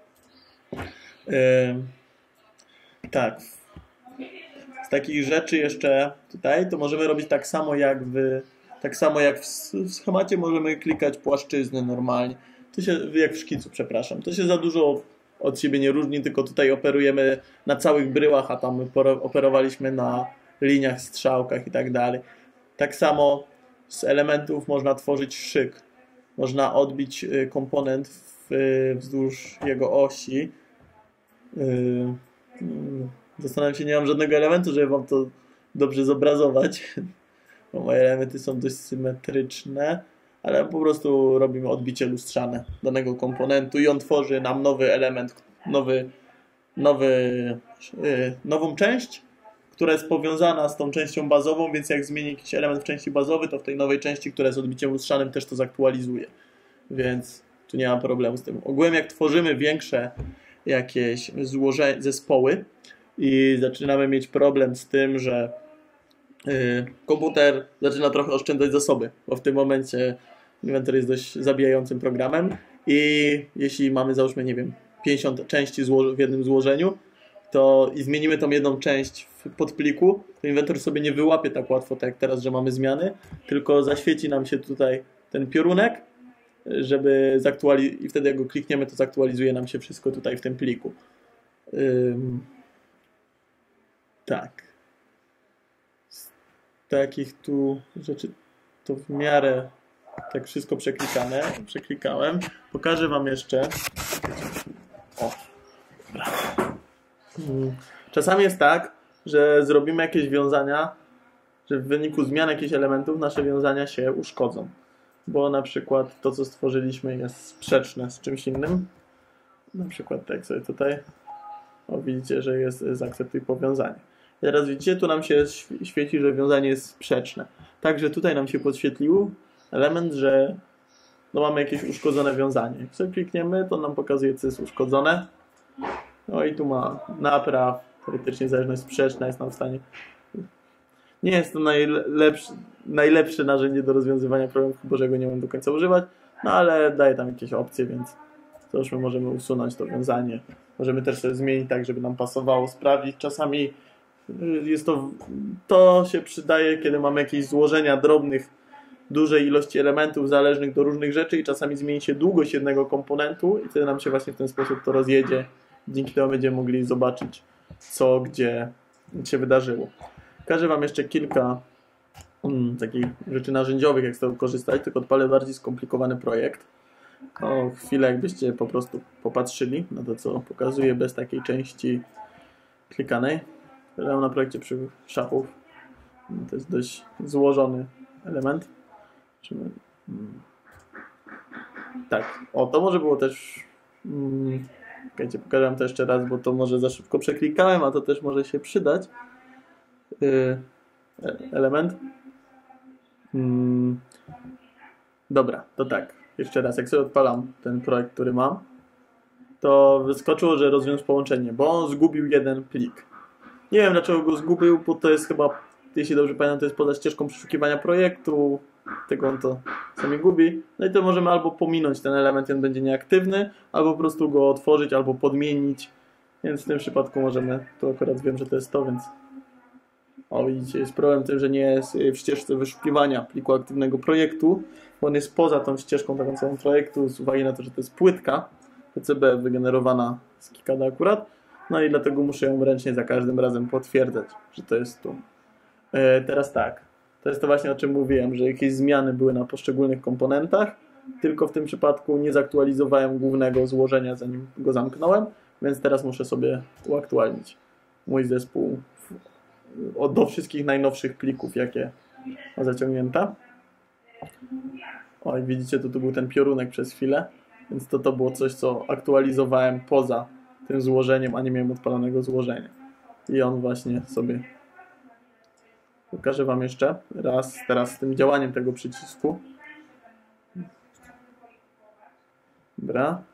Speaker 1: Tak. Z takich rzeczy jeszcze tutaj, to możemy robić tak samo jak w schemacie możemy klikać płaszczyzny normalnie. To się, jak w szkicu, przepraszam. To się za dużo od siebie nie różni, tylko tutaj operujemy na całych bryłach, a tam operowaliśmy na liniach, strzałkach i tak dalej. Tak samo z elementów można tworzyć szyk. Można odbić komponent wzdłuż jego osi. Zastanawiam się, nie mam żadnego elementu, żeby wam to dobrze zobrazować. Bo moje elementy są dość symetryczne, ale po prostu robimy odbicie lustrzane danego komponentu i on tworzy nam nowy element, nową część, która jest powiązana z tą częścią bazową, więc jak zmieni jakiś element w części bazowej, to w tej nowej części, która jest odbiciem lustrzanym, też to zaktualizuje. Więc tu nie ma problemu z tym. Ogółem jak tworzymy większe jakieś zespoły i zaczynamy mieć problem z tym, że komputer zaczyna trochę oszczędzać zasoby, bo w tym momencie Inventor jest dość zabijającym programem i jeśli mamy, załóżmy, nie wiem, 50 części w jednym złożeniu, to i zmienimy tą jedną część w podpliku, to Inventor sobie nie wyłapie tak łatwo, tak jak teraz, że mamy zmiany, tylko zaświeci nam się tutaj ten piorunek, żeby i wtedy jak go klikniemy, to zaktualizuje nam się wszystko tutaj w tym pliku. Tak. Z takich tu rzeczy to w miarę tak wszystko przeklikałem. Pokażę wam jeszcze. O. Czasami jest tak, że zrobimy jakieś wiązania, że w wyniku zmian jakichś elementów nasze wiązania się uszkodzą. Bo na przykład to, co stworzyliśmy, jest sprzeczne z czymś innym. Na przykład tak sobie tutaj. O, widzicie, że jest zaakceptuj powiązanie. I teraz widzicie, tu nam się świeci, że wiązanie jest sprzeczne. Także tutaj nam się podświetlił element, że no mamy jakieś uszkodzone wiązanie. Jak sobie klikniemy, to nam pokazuje, co jest uszkodzone. No i tu ma napraw, teoretycznie zależność sprzeczna jest nam w stanie. Nie jest to najlepsze narzędzie do rozwiązywania problemów, bo że go nie mam do końca używać, no ale daje tam jakieś opcje, więc to już my możemy usunąć to wiązanie. Możemy też sobie zmienić tak, żeby nam pasowało, sprawdzić. Czasami jest to się przydaje, kiedy mamy jakieś złożenia drobnych, dużej ilości elementów zależnych do różnych rzeczy i czasami zmieni się długość jednego komponentu i wtedy nam się właśnie w ten sposób to rozjedzie. Dzięki temu będziemy mogli zobaczyć, co gdzie się wydarzyło. Pokażę wam jeszcze kilka takich rzeczy narzędziowych, jak z tego korzystać, tylko odpalę bardziej skomplikowany projekt. O chwilę, jakbyście po prostu popatrzyli na to, co pokazuję bez takiej części klikanej. Mam na projekcie szachów. To jest dość złożony element. Tak, o to może było też... Czekajcie, pokażę wam to jeszcze raz, bo to może za szybko przeklikałem, a to też może się przydać. Element. Dobra, to tak. Jeszcze raz, jak sobie odpalam ten projekt, który mam, to wyskoczyło, że rozwiąż połączenie, bo on zgubił jeden plik. Nie wiem, dlaczego go zgubił, bo to jest chyba, jeśli dobrze pamiętam, to jest poza ścieżką przeszukiwania projektu, tego on to sami gubi. No i to możemy albo pominąć ten element i on będzie nieaktywny, albo po prostu go otworzyć, albo podmienić. Więc w tym przypadku możemy, to akurat wiem, że to jest to, więc... O, widzicie, jest problem tym, że nie jest w ścieżce wyszukiwania pliku aktywnego projektu, bo on jest poza tą ścieżką taką całą projektu, z uwagi na to, że to jest płytka PCB wygenerowana z KiCada akurat. No i dlatego muszę ją ręcznie za każdym razem potwierdzać, że to jest tu. Teraz tak, to jest to właśnie, o czym mówiłem, że jakieś zmiany były na poszczególnych komponentach, tylko w tym przypadku nie zaktualizowałem głównego złożenia, zanim go zamknąłem, więc teraz muszę sobie uaktualnić mój zespół do wszystkich najnowszych plików, jakie ma zaciągnięta. Oj, widzicie, tu był ten piorunek przez chwilę, więc to było coś, co aktualizowałem poza tym złożeniem, a nie miałem odpalonego złożenia. I on właśnie sobie... Pokażę wam jeszcze raz teraz z tym działaniem tego przycisku. Dobra.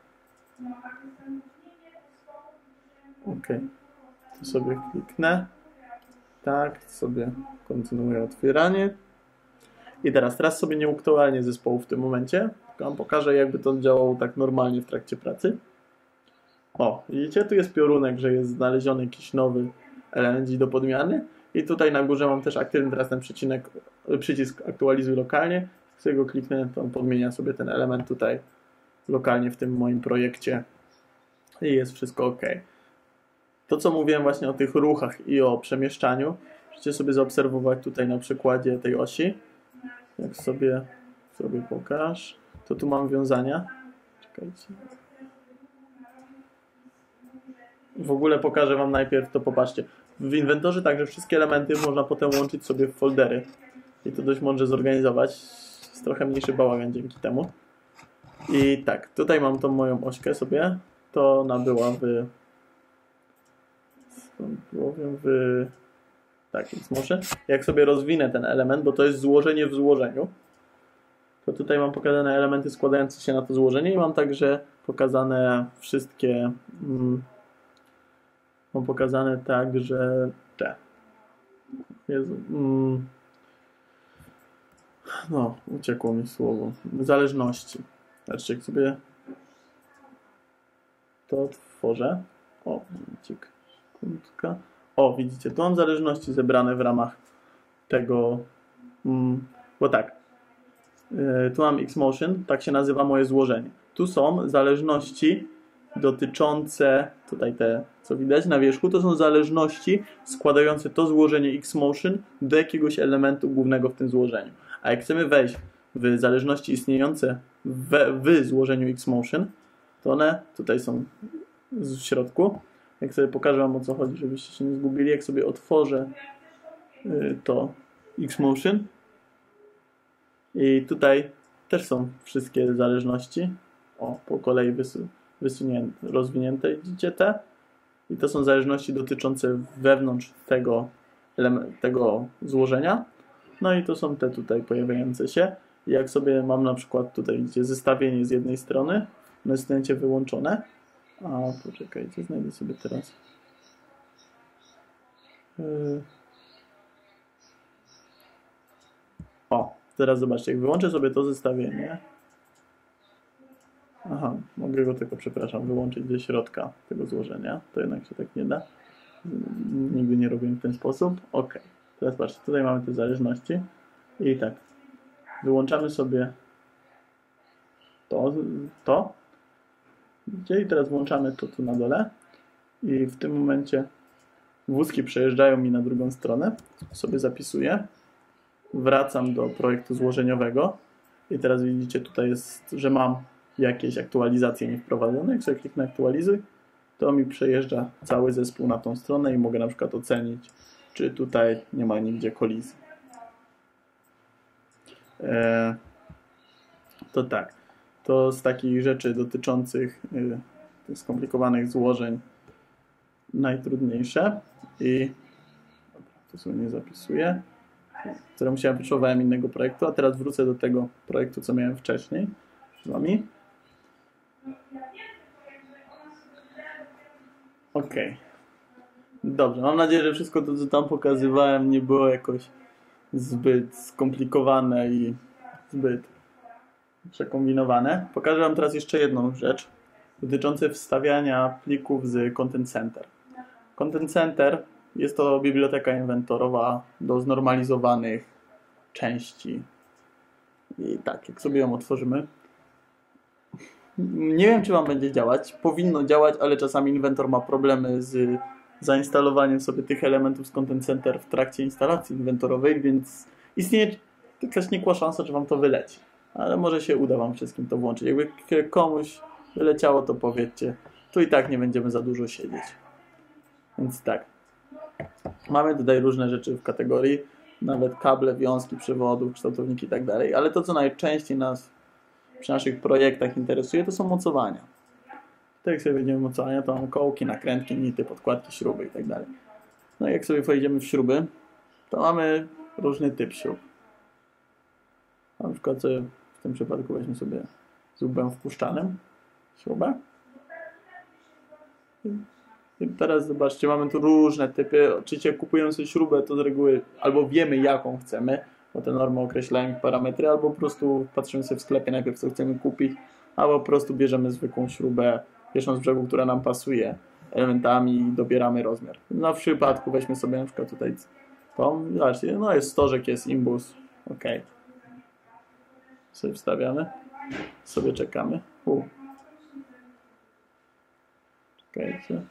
Speaker 1: Ok. Tu sobie kliknę. Tak, sobie kontynuuję otwieranie. I teraz sobie nie uaktualnię zespołu w tym momencie, tylko wam pokażę, jakby to działało tak normalnie w trakcie pracy. O, widzicie, tu jest piorunek, że jest znaleziony jakiś nowy element do podmiany. I tutaj na górze mam też aktywny teraz ten przycisk aktualizuj lokalnie. Jak sobie go kliknę, to on podmienia sobie ten element tutaj lokalnie w tym moim projekcie. I jest wszystko ok. To, co mówiłem właśnie o tych ruchach i o przemieszczaniu, możecie sobie zaobserwować tutaj na przykładzie tej osi. Jak sobie pokaż, to tu mam wiązania. Czekajcie. W ogóle pokażę wam najpierw, to popatrzcie. W inwentorze także wszystkie elementy można potem łączyć sobie w foldery. I to dość mądrze zorganizować. Jest trochę mniejszy bałagan dzięki temu. I tak, tutaj mam tą moją ośkę sobie. To ona była tak, więc może. Jak sobie rozwinę ten element, bo to jest złożenie w złożeniu, to tutaj mam pokazane elementy składające się na to złożenie i mam także pokazane wszystkie... Mam pokazane także te. Jezu. No, uciekło mi słowo. Zależności. Zobaczcie, jak sobie to otworzę. O, sekundka. O, widzicie, tu mam zależności zebrane w ramach tego. Bo tak. tu mam Xmotion, tak się nazywa moje złożenie. Tu są zależności dotyczące, tutaj te, co widać na wierzchu, to są zależności składające to złożenie Xmotion do jakiegoś elementu głównego w tym złożeniu. A jak chcemy wejść w zależności istniejące w złożeniu Xmotion, to one tutaj są w środku. Jak sobie pokażę wam, o co chodzi, żebyście się nie zgubili, jak sobie otworzę to Xmotion i tutaj też są wszystkie zależności, po kolei rozwinięte, widzicie te? I to są zależności dotyczące wewnątrz tego złożenia. No i to są te tutaj pojawiające się. I jak sobie mam na przykład tutaj, widzicie, zestawienie z jednej strony, no jest zdjęcie wyłączone. A poczekajcie, znajdę sobie teraz. Teraz zobaczcie, jak wyłączę sobie to zestawienie. Aha, mogę go tylko, przepraszam, wyłączyć ze środka tego złożenia. To jednak się tak nie da. Nigdy nie robię w ten sposób. Ok. Teraz patrzcie, tutaj mamy te zależności. I tak. Wyłączamy sobie to. I teraz włączamy to tu na dole. I w tym momencie wózki przejeżdżają mi na drugą stronę. Sobie zapisuję. Wracam do projektu złożeniowego. I teraz widzicie, tutaj jest, że mam jakieś aktualizacje niewprowadzone. Jak sobie kliknę aktualizuj, to mi przejeżdża cały zespół na tą stronę i mogę na przykład ocenić, czy tutaj nie ma nigdzie kolizji. To tak. To z takich rzeczy dotyczących skomplikowanych złożeń najtrudniejsze. I to sobie nie zapisuję. Które potrzebowałem innego projektu, a teraz wrócę do tego projektu, co miałem wcześniej z wami. Ok. Dobrze, mam nadzieję, że wszystko to, co tam pokazywałem, nie było jakoś zbyt skomplikowane i zbyt przekombinowane. Pokażę wam teraz jeszcze jedną rzecz dotyczącą wstawiania plików z Content Center. Content Center jest to biblioteka inwentorowa do znormalizowanych części. I tak, jak sobie ją otworzymy. Nie wiem, czy wam będzie działać. Powinno działać, ale czasami inwentor ma problemy z zainstalowaniem sobie tych elementów z Content Center w trakcie instalacji inwentorowej, więc istnieje jakaś nikła szansa, że wam to wyleci. Ale może się uda wam wszystkim to włączyć. Jakby komuś wyleciało, to powiedzcie. Tu i tak nie będziemy za dużo siedzieć. Więc tak. Mamy tutaj różne rzeczy w kategorii, nawet kable, wiązki, przewodów, kształtowniki i tak dalej, ale to, co najczęściej nas przy naszych projektach interesuje, to są mocowania. Tutaj jak sobie wejdziemy mocowania, to mamy kołki, nakrętki, nity, podkładki, śruby i tak dalej. No i jak sobie wejdziemy w śruby, to mamy różny typ śrub. Na przykład w tym przypadku weźmy sobie z łbem wpuszczanym śrubę. I teraz zobaczcie, mamy tu różne typy. Oczywiście kupując sobie śrubę, to z reguły albo wiemy, jaką chcemy, bo te normy określają ich parametry, albo po prostu patrzymy sobie w sklepie najpierw, co chcemy kupić, albo po prostu bierzemy zwykłą śrubę, pierwszą z brzegu, która nam pasuje elementami i dobieramy rozmiar. No w przypadku weźmy sobie na przykład tutaj tą, zobaczcie, no jest stożek, jest imbus, ok. Sobie wstawiamy, sobie czekamy. Czekajcie.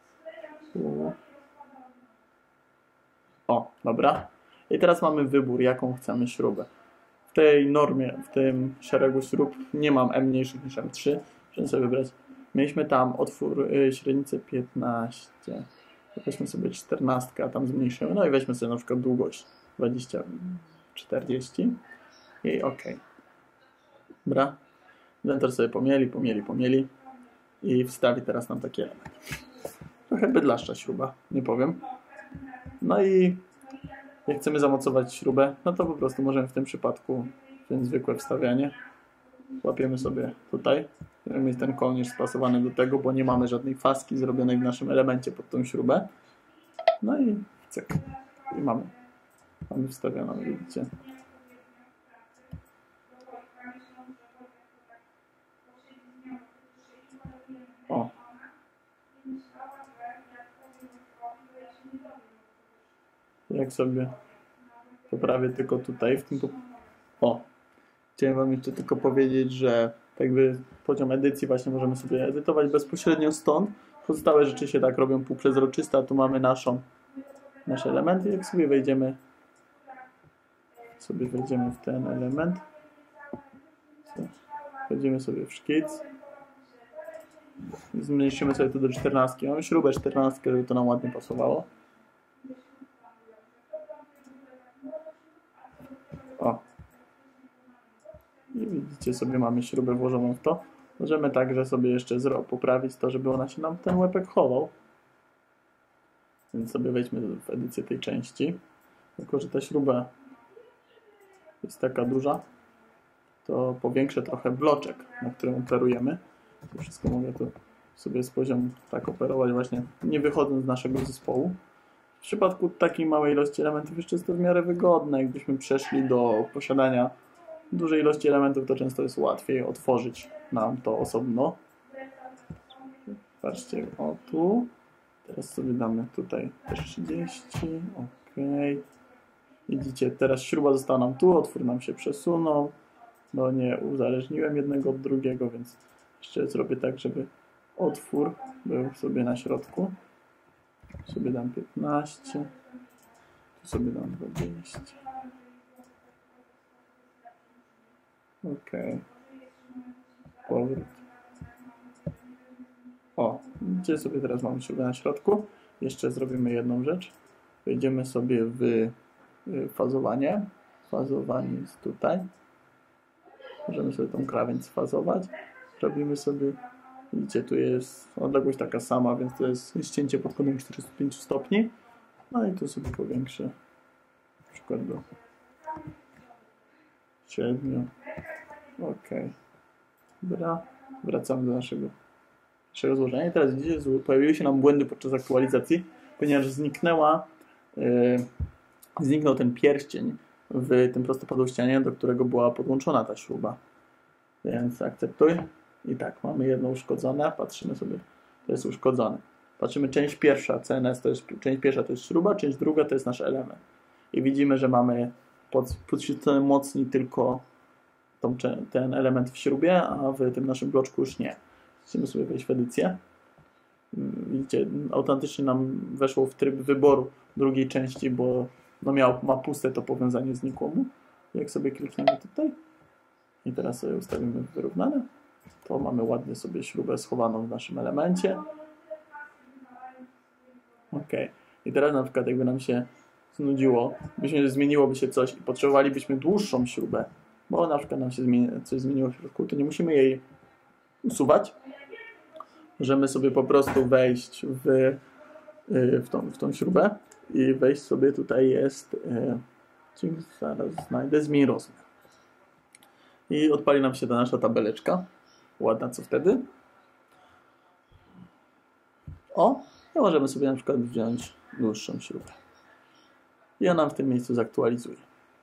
Speaker 1: O, dobra. I teraz mamy wybór, jaką chcemy śrubę. W tej normie, w tym szeregu śrub nie mam M mniejszych niż M3. Muszę sobie wybrać. Mieliśmy tam otwór średnicę 15. Weźmy sobie 14, a tam zmniejszymy. No i weźmy sobie na przykład długość 20, 40. I ok. Dobra. Inwentor sobie pomieli. I wstawi teraz nam taki element. Trochę bydlaszcza śruba, nie powiem. No i jak chcemy zamocować śrubę, no to po prostu możemy w tym przypadku wziąć zwykłe wstawianie. Łapiemy sobie tutaj. Chcemy mieć ten kołnierz spasowany do tego, bo nie mamy żadnej faski zrobionej w naszym elemencie pod tą śrubę. No i cyk. I mamy wstawioną, widzicie. O. Jak sobie poprawię tylko tutaj w tym. O. chciałem Wam jeszcze tylko powiedzieć, że tak jakby poziom edycji właśnie możemy sobie edytować bezpośrednio stąd. Pozostałe rzeczy się tak robią półprzezroczyste, a tu mamy nasze elementy. Jak sobie wejdziemy w ten element, wchodzimy sobie w szkic, zmniejszymy sobie to do 14. Mamy śrubę 14, żeby to nam ładnie pasowało. O. I widzicie sobie, mamy śrubę włożoną w to. Możemy także sobie jeszcze poprawić to, żeby ona się nam ten łepek chował. Więc sobie wejdźmy w edycję tej części. Tylko że ta śruba jest taka duża, to powiększę trochę bloczek, na którym operujemy. To wszystko mogę tu sobie z poziomu tak operować właśnie, nie wychodząc z naszego zespołu. W przypadku takiej małej ilości elementów jeszcze jest to w miarę wygodne. Jakbyśmy przeszli do posiadania dużej ilości elementów, to często jest łatwiej otworzyć nam to osobno. Patrzcie, o tu. Teraz sobie damy tutaj też 30. Ok. Widzicie, teraz śruba została nam tu, otwór nam się przesunął. No nie uzależniłem jednego od drugiego, więc jeszcze zrobię tak, żeby otwór był sobie na środku. Tu sobie dam 15. Tu sobie dam 20. Ok. Powrót. O, gdzie sobie teraz mamy śrubę na środku. Jeszcze zrobimy jedną rzecz. Wejdziemy sobie w fazowanie. Fazowanie jest tutaj. Możemy sobie tą krawędź sfazować. Robimy sobie, widzicie, tu jest odległość taka sama, więc to jest ścięcie pod kątem 45 stopni. No i tu sobie powiększę na przykład do 7. Ok. Dobra. Wracamy do naszego złożenia. I teraz widzicie, pojawiły się nam błędy podczas aktualizacji, ponieważ zniknął ten pierścień w tym prostopadłościanie, do którego była podłączona ta śruba. Więc akceptuj. I tak, mamy jedno uszkodzone. Patrzymy sobie, to jest uszkodzone. Patrzymy, część pierwsza, CNS to jest, część pierwsza to jest śruba, część druga to jest nasz element. I widzimy, że mamy podświetlony mocniej tylko ten element w śrubie, a w tym naszym bloczku już nie. Chcemy sobie wejść w edycję. Widzicie, autentycznie nam weszło w tryb wyboru drugiej części, bo no ma puste to powiązanie znikło mu. Jak sobie klikniemy tutaj i teraz sobie ustawimy wyrównane, to mamy ładnie sobie śrubę schowaną w naszym elemencie. Ok. I teraz na przykład jakby nam się znudziło, zmieniłoby się coś i potrzebowalibyśmy dłuższą śrubę, bo na przykład nam się coś zmieniło w środku, to nie musimy jej usuwać. Możemy sobie po prostu wejść w tą śrubę i wejść sobie, tutaj jest, zaraz znajdę, zmień rozmiar. I odpali nam się ta nasza tabeleczka. Ładna, co wtedy? O, i możemy sobie na przykład wziąć dłuższą śrubę. I ona w tym miejscu zaktualizuje.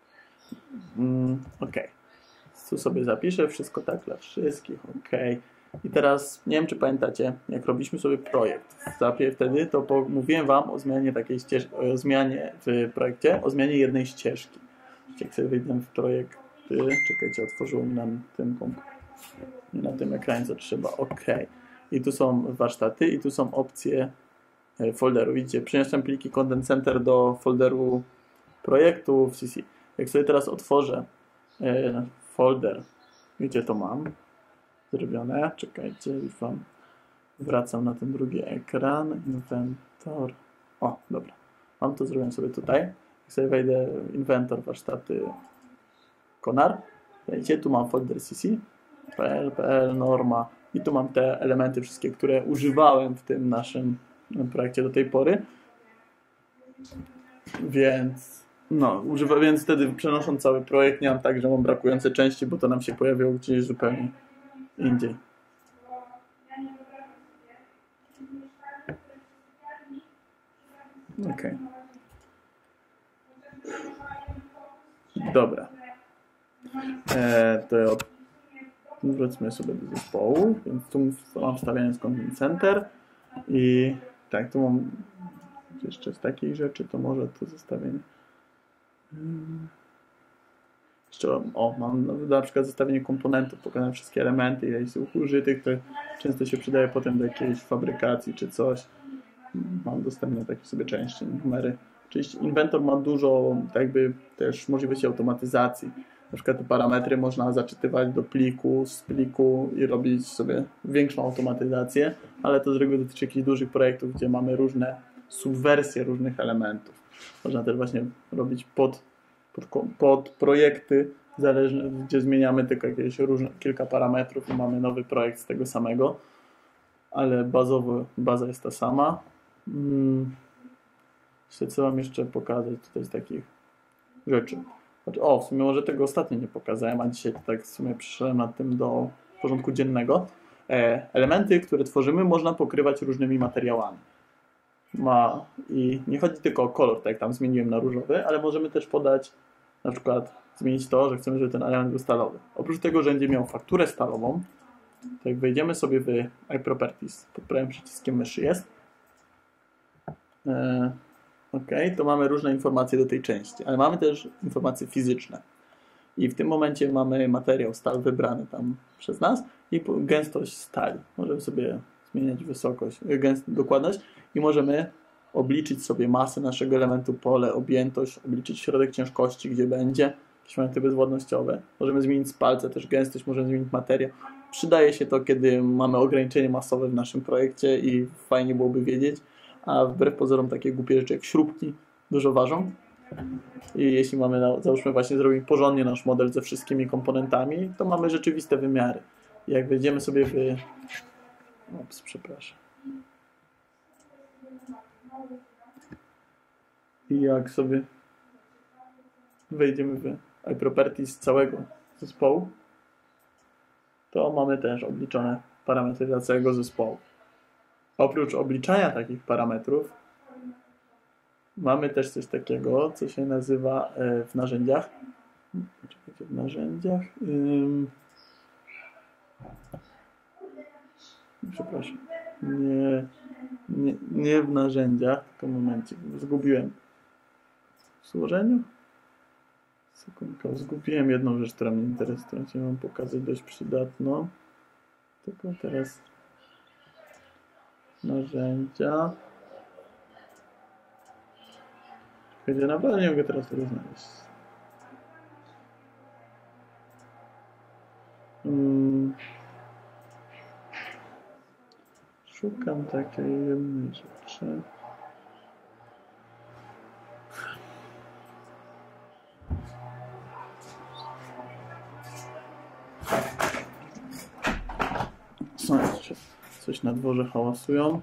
Speaker 1: Ok. Tu sobie zapiszę wszystko tak dla wszystkich. Ok. I teraz, nie wiem czy pamiętacie, jak robiliśmy sobie projekt w Zapie wtedy, to mówiłem Wam o zmianie takiej ścieżki, o zmianie w projekcie, o zmianie jednej ścieżki. Jak sobie wejdę w projekt, czekajcie, otworzyło mi nie na tym ekranie, co trzeba. Ok. I tu są warsztaty i tu są opcje folderu. Widzicie, przeniosłem pliki Content Center do folderu projektu w CC. Jak sobie teraz otworzę folder, gdzie to mam zrobione, czekajcie, już Wam wracam na ten drugi ekran, inwentor, o, dobra, mam to zrobione sobie tutaj, jak sobie wejdę inwentor, warsztaty Konar, widzicie, tu mam folder CC, PL, norma i tu mam te elementy wszystkie, które używałem w tym naszym projekcie do tej pory, więc więc wtedy przenosząc cały projekt, nie mam tak, że mam brakujące części, bo to nam się pojawiło gdzieś zupełnie indziej. Ok. Dobra. To wróćmy sobie do zespołu. Więc tu mam wstawianie z Content Center i tak, tu mam jeszcze z takiej rzeczy, to może to zestawienie. Mam na przykład zestawienie komponentów, pokazane wszystkie elementy, ile jest użytych, to często się przydaje potem do jakiejś fabrykacji czy coś. Mam dostępne takie sobie części, numery. Oczywiście inwentor ma dużo jakby też możliwości automatyzacji. Na przykład te parametry można zaczytywać do pliku, z pliku i robić sobie większą automatyzację, ale to z reguły dotyczy jakichś dużych projektów, gdzie mamy różne subwersje różnych elementów. Można też właśnie robić pod projekty, gdzie zmieniamy tylko jakieś kilka parametrów i mamy nowy projekt z tego samego, ale baza jest ta sama. Co mam jeszcze pokazać tutaj z takich rzeczy? W sumie może tego ostatnio nie pokazałem, a dzisiaj tak w sumie przyszedłem nad tym do porządku dziennego. Elementy, które tworzymy, można pokrywać różnymi materiałami. I nie chodzi tylko o kolor, tak jak tam zmieniłem na różowy, ale możemy też podać, na przykład zmienić to, że chcemy, żeby ten element był stalowy. Oprócz tego, że będzie miał fakturę stalową, to jak wejdziemy sobie w iProperties, pod prawym przyciskiem myszy jest, to mamy różne informacje do tej części, ale mamy też informacje fizyczne. I w tym momencie mamy materiał stal wybrany tam przez nas i gęstość stali. Możemy sobie zmieniać wysokość, dokładność i możemy obliczyć sobie masę naszego elementu, pole, objętość, obliczyć środek ciężkości, gdzie będzie, jakieś momenty bezwładnościowe. Możemy zmienić z palca też gęstość, możemy zmienić materiał. Przydaje się to, kiedy mamy ograniczenie masowe w naszym projekcie i fajnie byłoby wiedzieć, a wbrew pozorom takie głupie rzeczy jak śrubki dużo ważą. I jeśli mamy, załóżmy właśnie zrobić porządnie nasz model ze wszystkimi komponentami, to mamy rzeczywiste wymiary. I jak wejdziemy sobie I jak sobie wejdziemy w iProperties całego zespołu, to mamy też obliczone parametry dla całego zespołu. Oprócz obliczania takich parametrów mamy też coś takiego, co się nazywa w narzędziach. Przepraszam. Nie w narzędziach, tylko momencie, zgubiłem. W złożeniu? Sekundkę, zgubiłem jedną rzecz, która mnie interesuje. Chciałem wam pokazać dość przydatną. Tylko teraz narzędzia. Gdzie naprawdę nie mogę teraz tego znaleźć. Szukam takiej jednej rzeczy. Coś na dworze hałasują.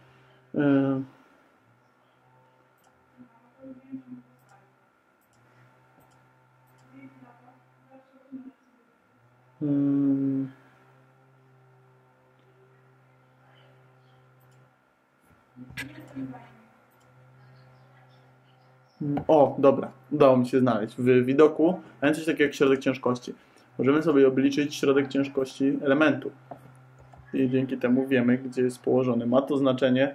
Speaker 1: Dobra, udało mi się znaleźć. W widoku mamy coś takiego jak środek ciężkości. Możemy sobie obliczyć środek ciężkości elementu. I dzięki temu wiemy, gdzie jest położony. Ma to znaczenie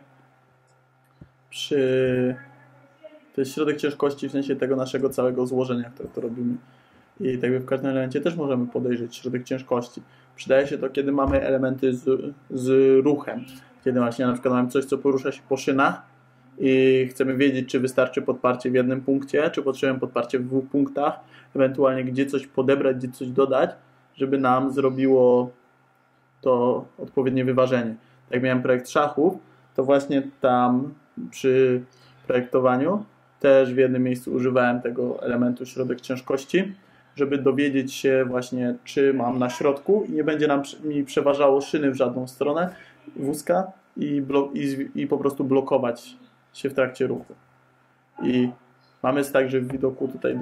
Speaker 1: to jest środek ciężkości w sensie tego naszego całego złożenia, które to robimy. I tak w każdym elemencie też możemy podejrzeć środek ciężkości. Przydaje się to, kiedy mamy elementy z ruchem. Kiedy właśnie na przykład mamy coś, co porusza się po szynach i chcemy wiedzieć, czy wystarczy podparcie w jednym punkcie, czy potrzebujemy podparcie w dwóch punktach, ewentualnie gdzie coś podebrać, gdzie coś dodać, żeby nam zrobiło to odpowiednie wyważenie. Jak miałem projekt szachów, to właśnie tam przy projektowaniu też w jednym miejscu używałem tego elementu środek ciężkości, żeby dowiedzieć się właśnie, czy mam na środku i nie będzie mi przeważało szyny w żadną stronę wózka i po prostu blokować się w trakcie ruchu. I mamy także w widoku tutaj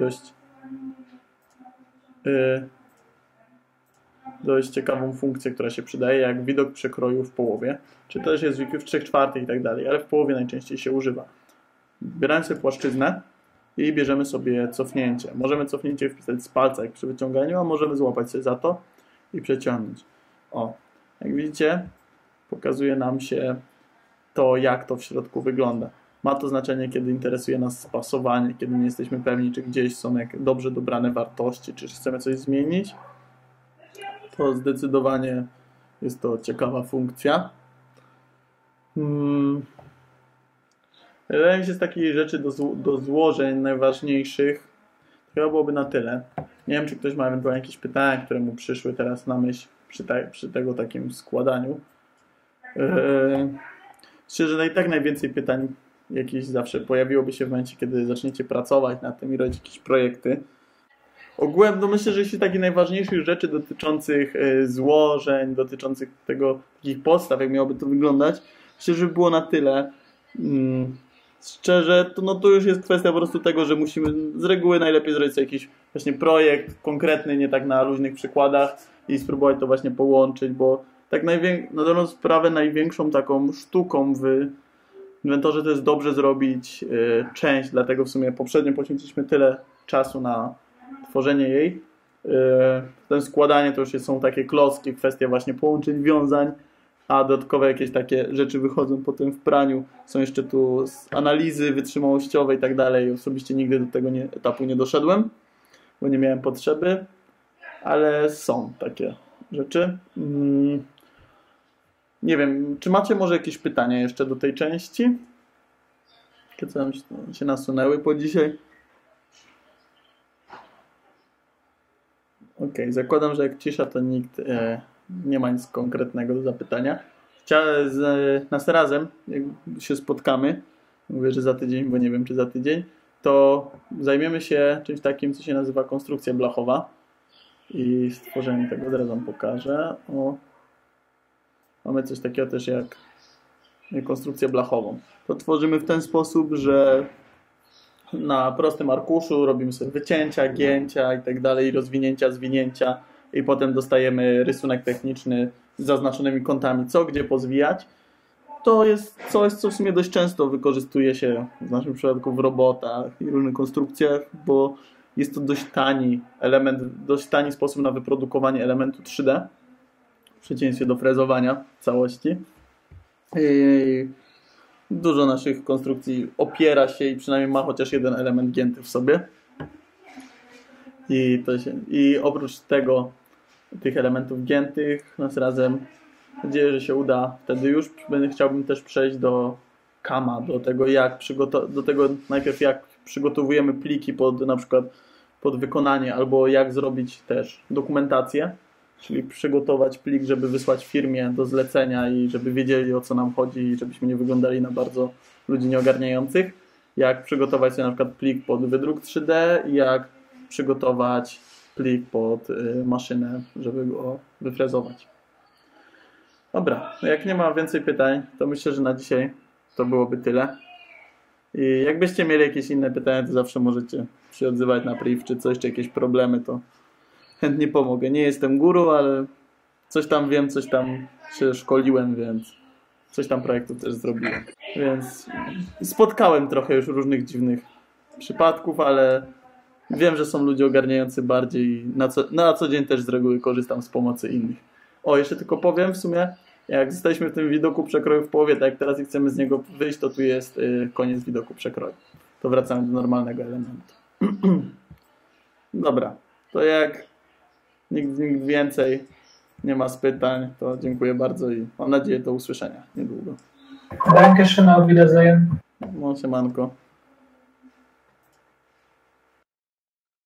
Speaker 1: dość ciekawą funkcję, która się przydaje, jak widok przekroju w połowie, czy też jest w 3/4 i tak dalej, ale w połowie najczęściej się używa. Wybieramy sobie płaszczyznę i bierzemy sobie cofnięcie. Możemy cofnięcie wpisać z palca jak przy wyciąganiu, a możemy złapać sobie za to i przeciągnąć. Jak widzicie, pokazuje nam się to, jak to w środku wygląda. Ma to znaczenie, kiedy interesuje nas spasowanie, kiedy nie jesteśmy pewni, czy gdzieś są dobrze dobrane wartości, czy chcemy coś zmienić. To zdecydowanie jest to ciekawa funkcja. Wydaje mi się, z takich rzeczy do złożeń najważniejszych chyba byłoby na tyle. Nie wiem, czy ktoś ma ewentualnie jakieś pytania, które mu przyszły teraz na myśl przy tego takim składaniu. Szczerze, i tak najwięcej pytań jakieś zawsze pojawiłoby się w momencie, kiedy zaczniecie pracować nad tym i robić jakieś projekty. Ogółem, no myślę, że jeśli takich najważniejszych rzeczy dotyczących złożeń, dotyczących takich podstaw, jak miałoby to wyglądać, myślę, że było na tyle. Szczerze, to już jest kwestia po prostu tego, że musimy z reguły najlepiej zrobić sobie jakiś właśnie projekt konkretny, nie tak na luźnych przykładach i spróbować to właśnie połączyć, bo tak na dobrą sprawę największą taką sztuką w inwentorze to jest dobrze zrobić część, dlatego w sumie poprzednio poświęciliśmy tyle czasu na tworzenie jej. Ten składanie to już są takie klocki, kwestie właśnie połączeń, wiązań, a dodatkowe jakieś takie rzeczy wychodzą potem w praniu. Są jeszcze tu analizy wytrzymałościowe i tak dalej. Osobiście nigdy do tego etapu nie doszedłem, bo nie miałem potrzeby, ale są takie rzeczy. Nie wiem, czy macie może jakieś pytania jeszcze do tej części? Jakie co nam się nasunęły po dzisiaj? Okej, zakładam, że jak cisza, to nikt nie ma nic konkretnego do zapytania. Chciałem razem, jak się spotkamy, mówię, że za tydzień, bo nie wiem, czy za tydzień, to zajmiemy się czymś takim, co się nazywa konstrukcja blachowa i stworzenie tego, zaraz wam pokażę. Mamy coś takiego też jak konstrukcję blachową. To tworzymy w ten sposób, że na prostym arkuszu robimy sobie wycięcia, gięcia i tak dalej, rozwinięcia, zwinięcia i potem dostajemy rysunek techniczny z zaznaczonymi kątami, co gdzie pozwijać. To jest coś, co w sumie dość często wykorzystuje się w naszym przypadku w robotach i różnych konstrukcjach, bo jest to dość tani element, dość tani sposób na wyprodukowanie elementu 3D w przeciwieństwie do frezowania całości. I dużo naszych konstrukcji opiera się i przynajmniej ma chociaż jeden element gięty w sobie. I oprócz tych elementów giętych nas razem, mam nadzieję, że się uda. Wtedy już chciałbym też przejść do Kama, do tego najpierw jak przygotowujemy pliki na przykład pod wykonanie, albo jak zrobić też dokumentację, czyli przygotować plik, żeby wysłać firmie do zlecenia i żeby wiedzieli, o co nam chodzi i żebyśmy nie wyglądali na bardzo ludzi nieogarniających. Jak przygotować sobie na przykład plik pod wydruk 3D i jak przygotować plik pod maszynę, żeby go wyfrezować. Dobra, jak nie ma więcej pytań, to myślę, że na dzisiaj to byłoby tyle. I jakbyście mieli jakieś inne pytania, to zawsze możecie się odzywać na priv, czy coś, czy jakieś problemy, to chętnie pomogę. Nie jestem guru, ale coś tam wiem, coś tam się szkoliłem, więc coś tam projektów też zrobiłem. Więc spotkałem trochę już różnych dziwnych przypadków, ale wiem, że są ludzie ogarniający bardziej i na co dzień też z reguły korzystam z pomocy innych. Jeszcze tylko powiem w sumie, jak zostaliśmy w tym widoku przekroju w połowie, tak jak teraz i chcemy z niego wyjść, to tu jest koniec widoku przekroju. To wracamy do normalnego elementu. Dobra, to jak nikt więcej nie ma pytań, to dziękuję bardzo i mam nadzieję do usłyszenia niedługo.
Speaker 2: Danke schön, auf Wiedersehen.
Speaker 1: No, siemanko.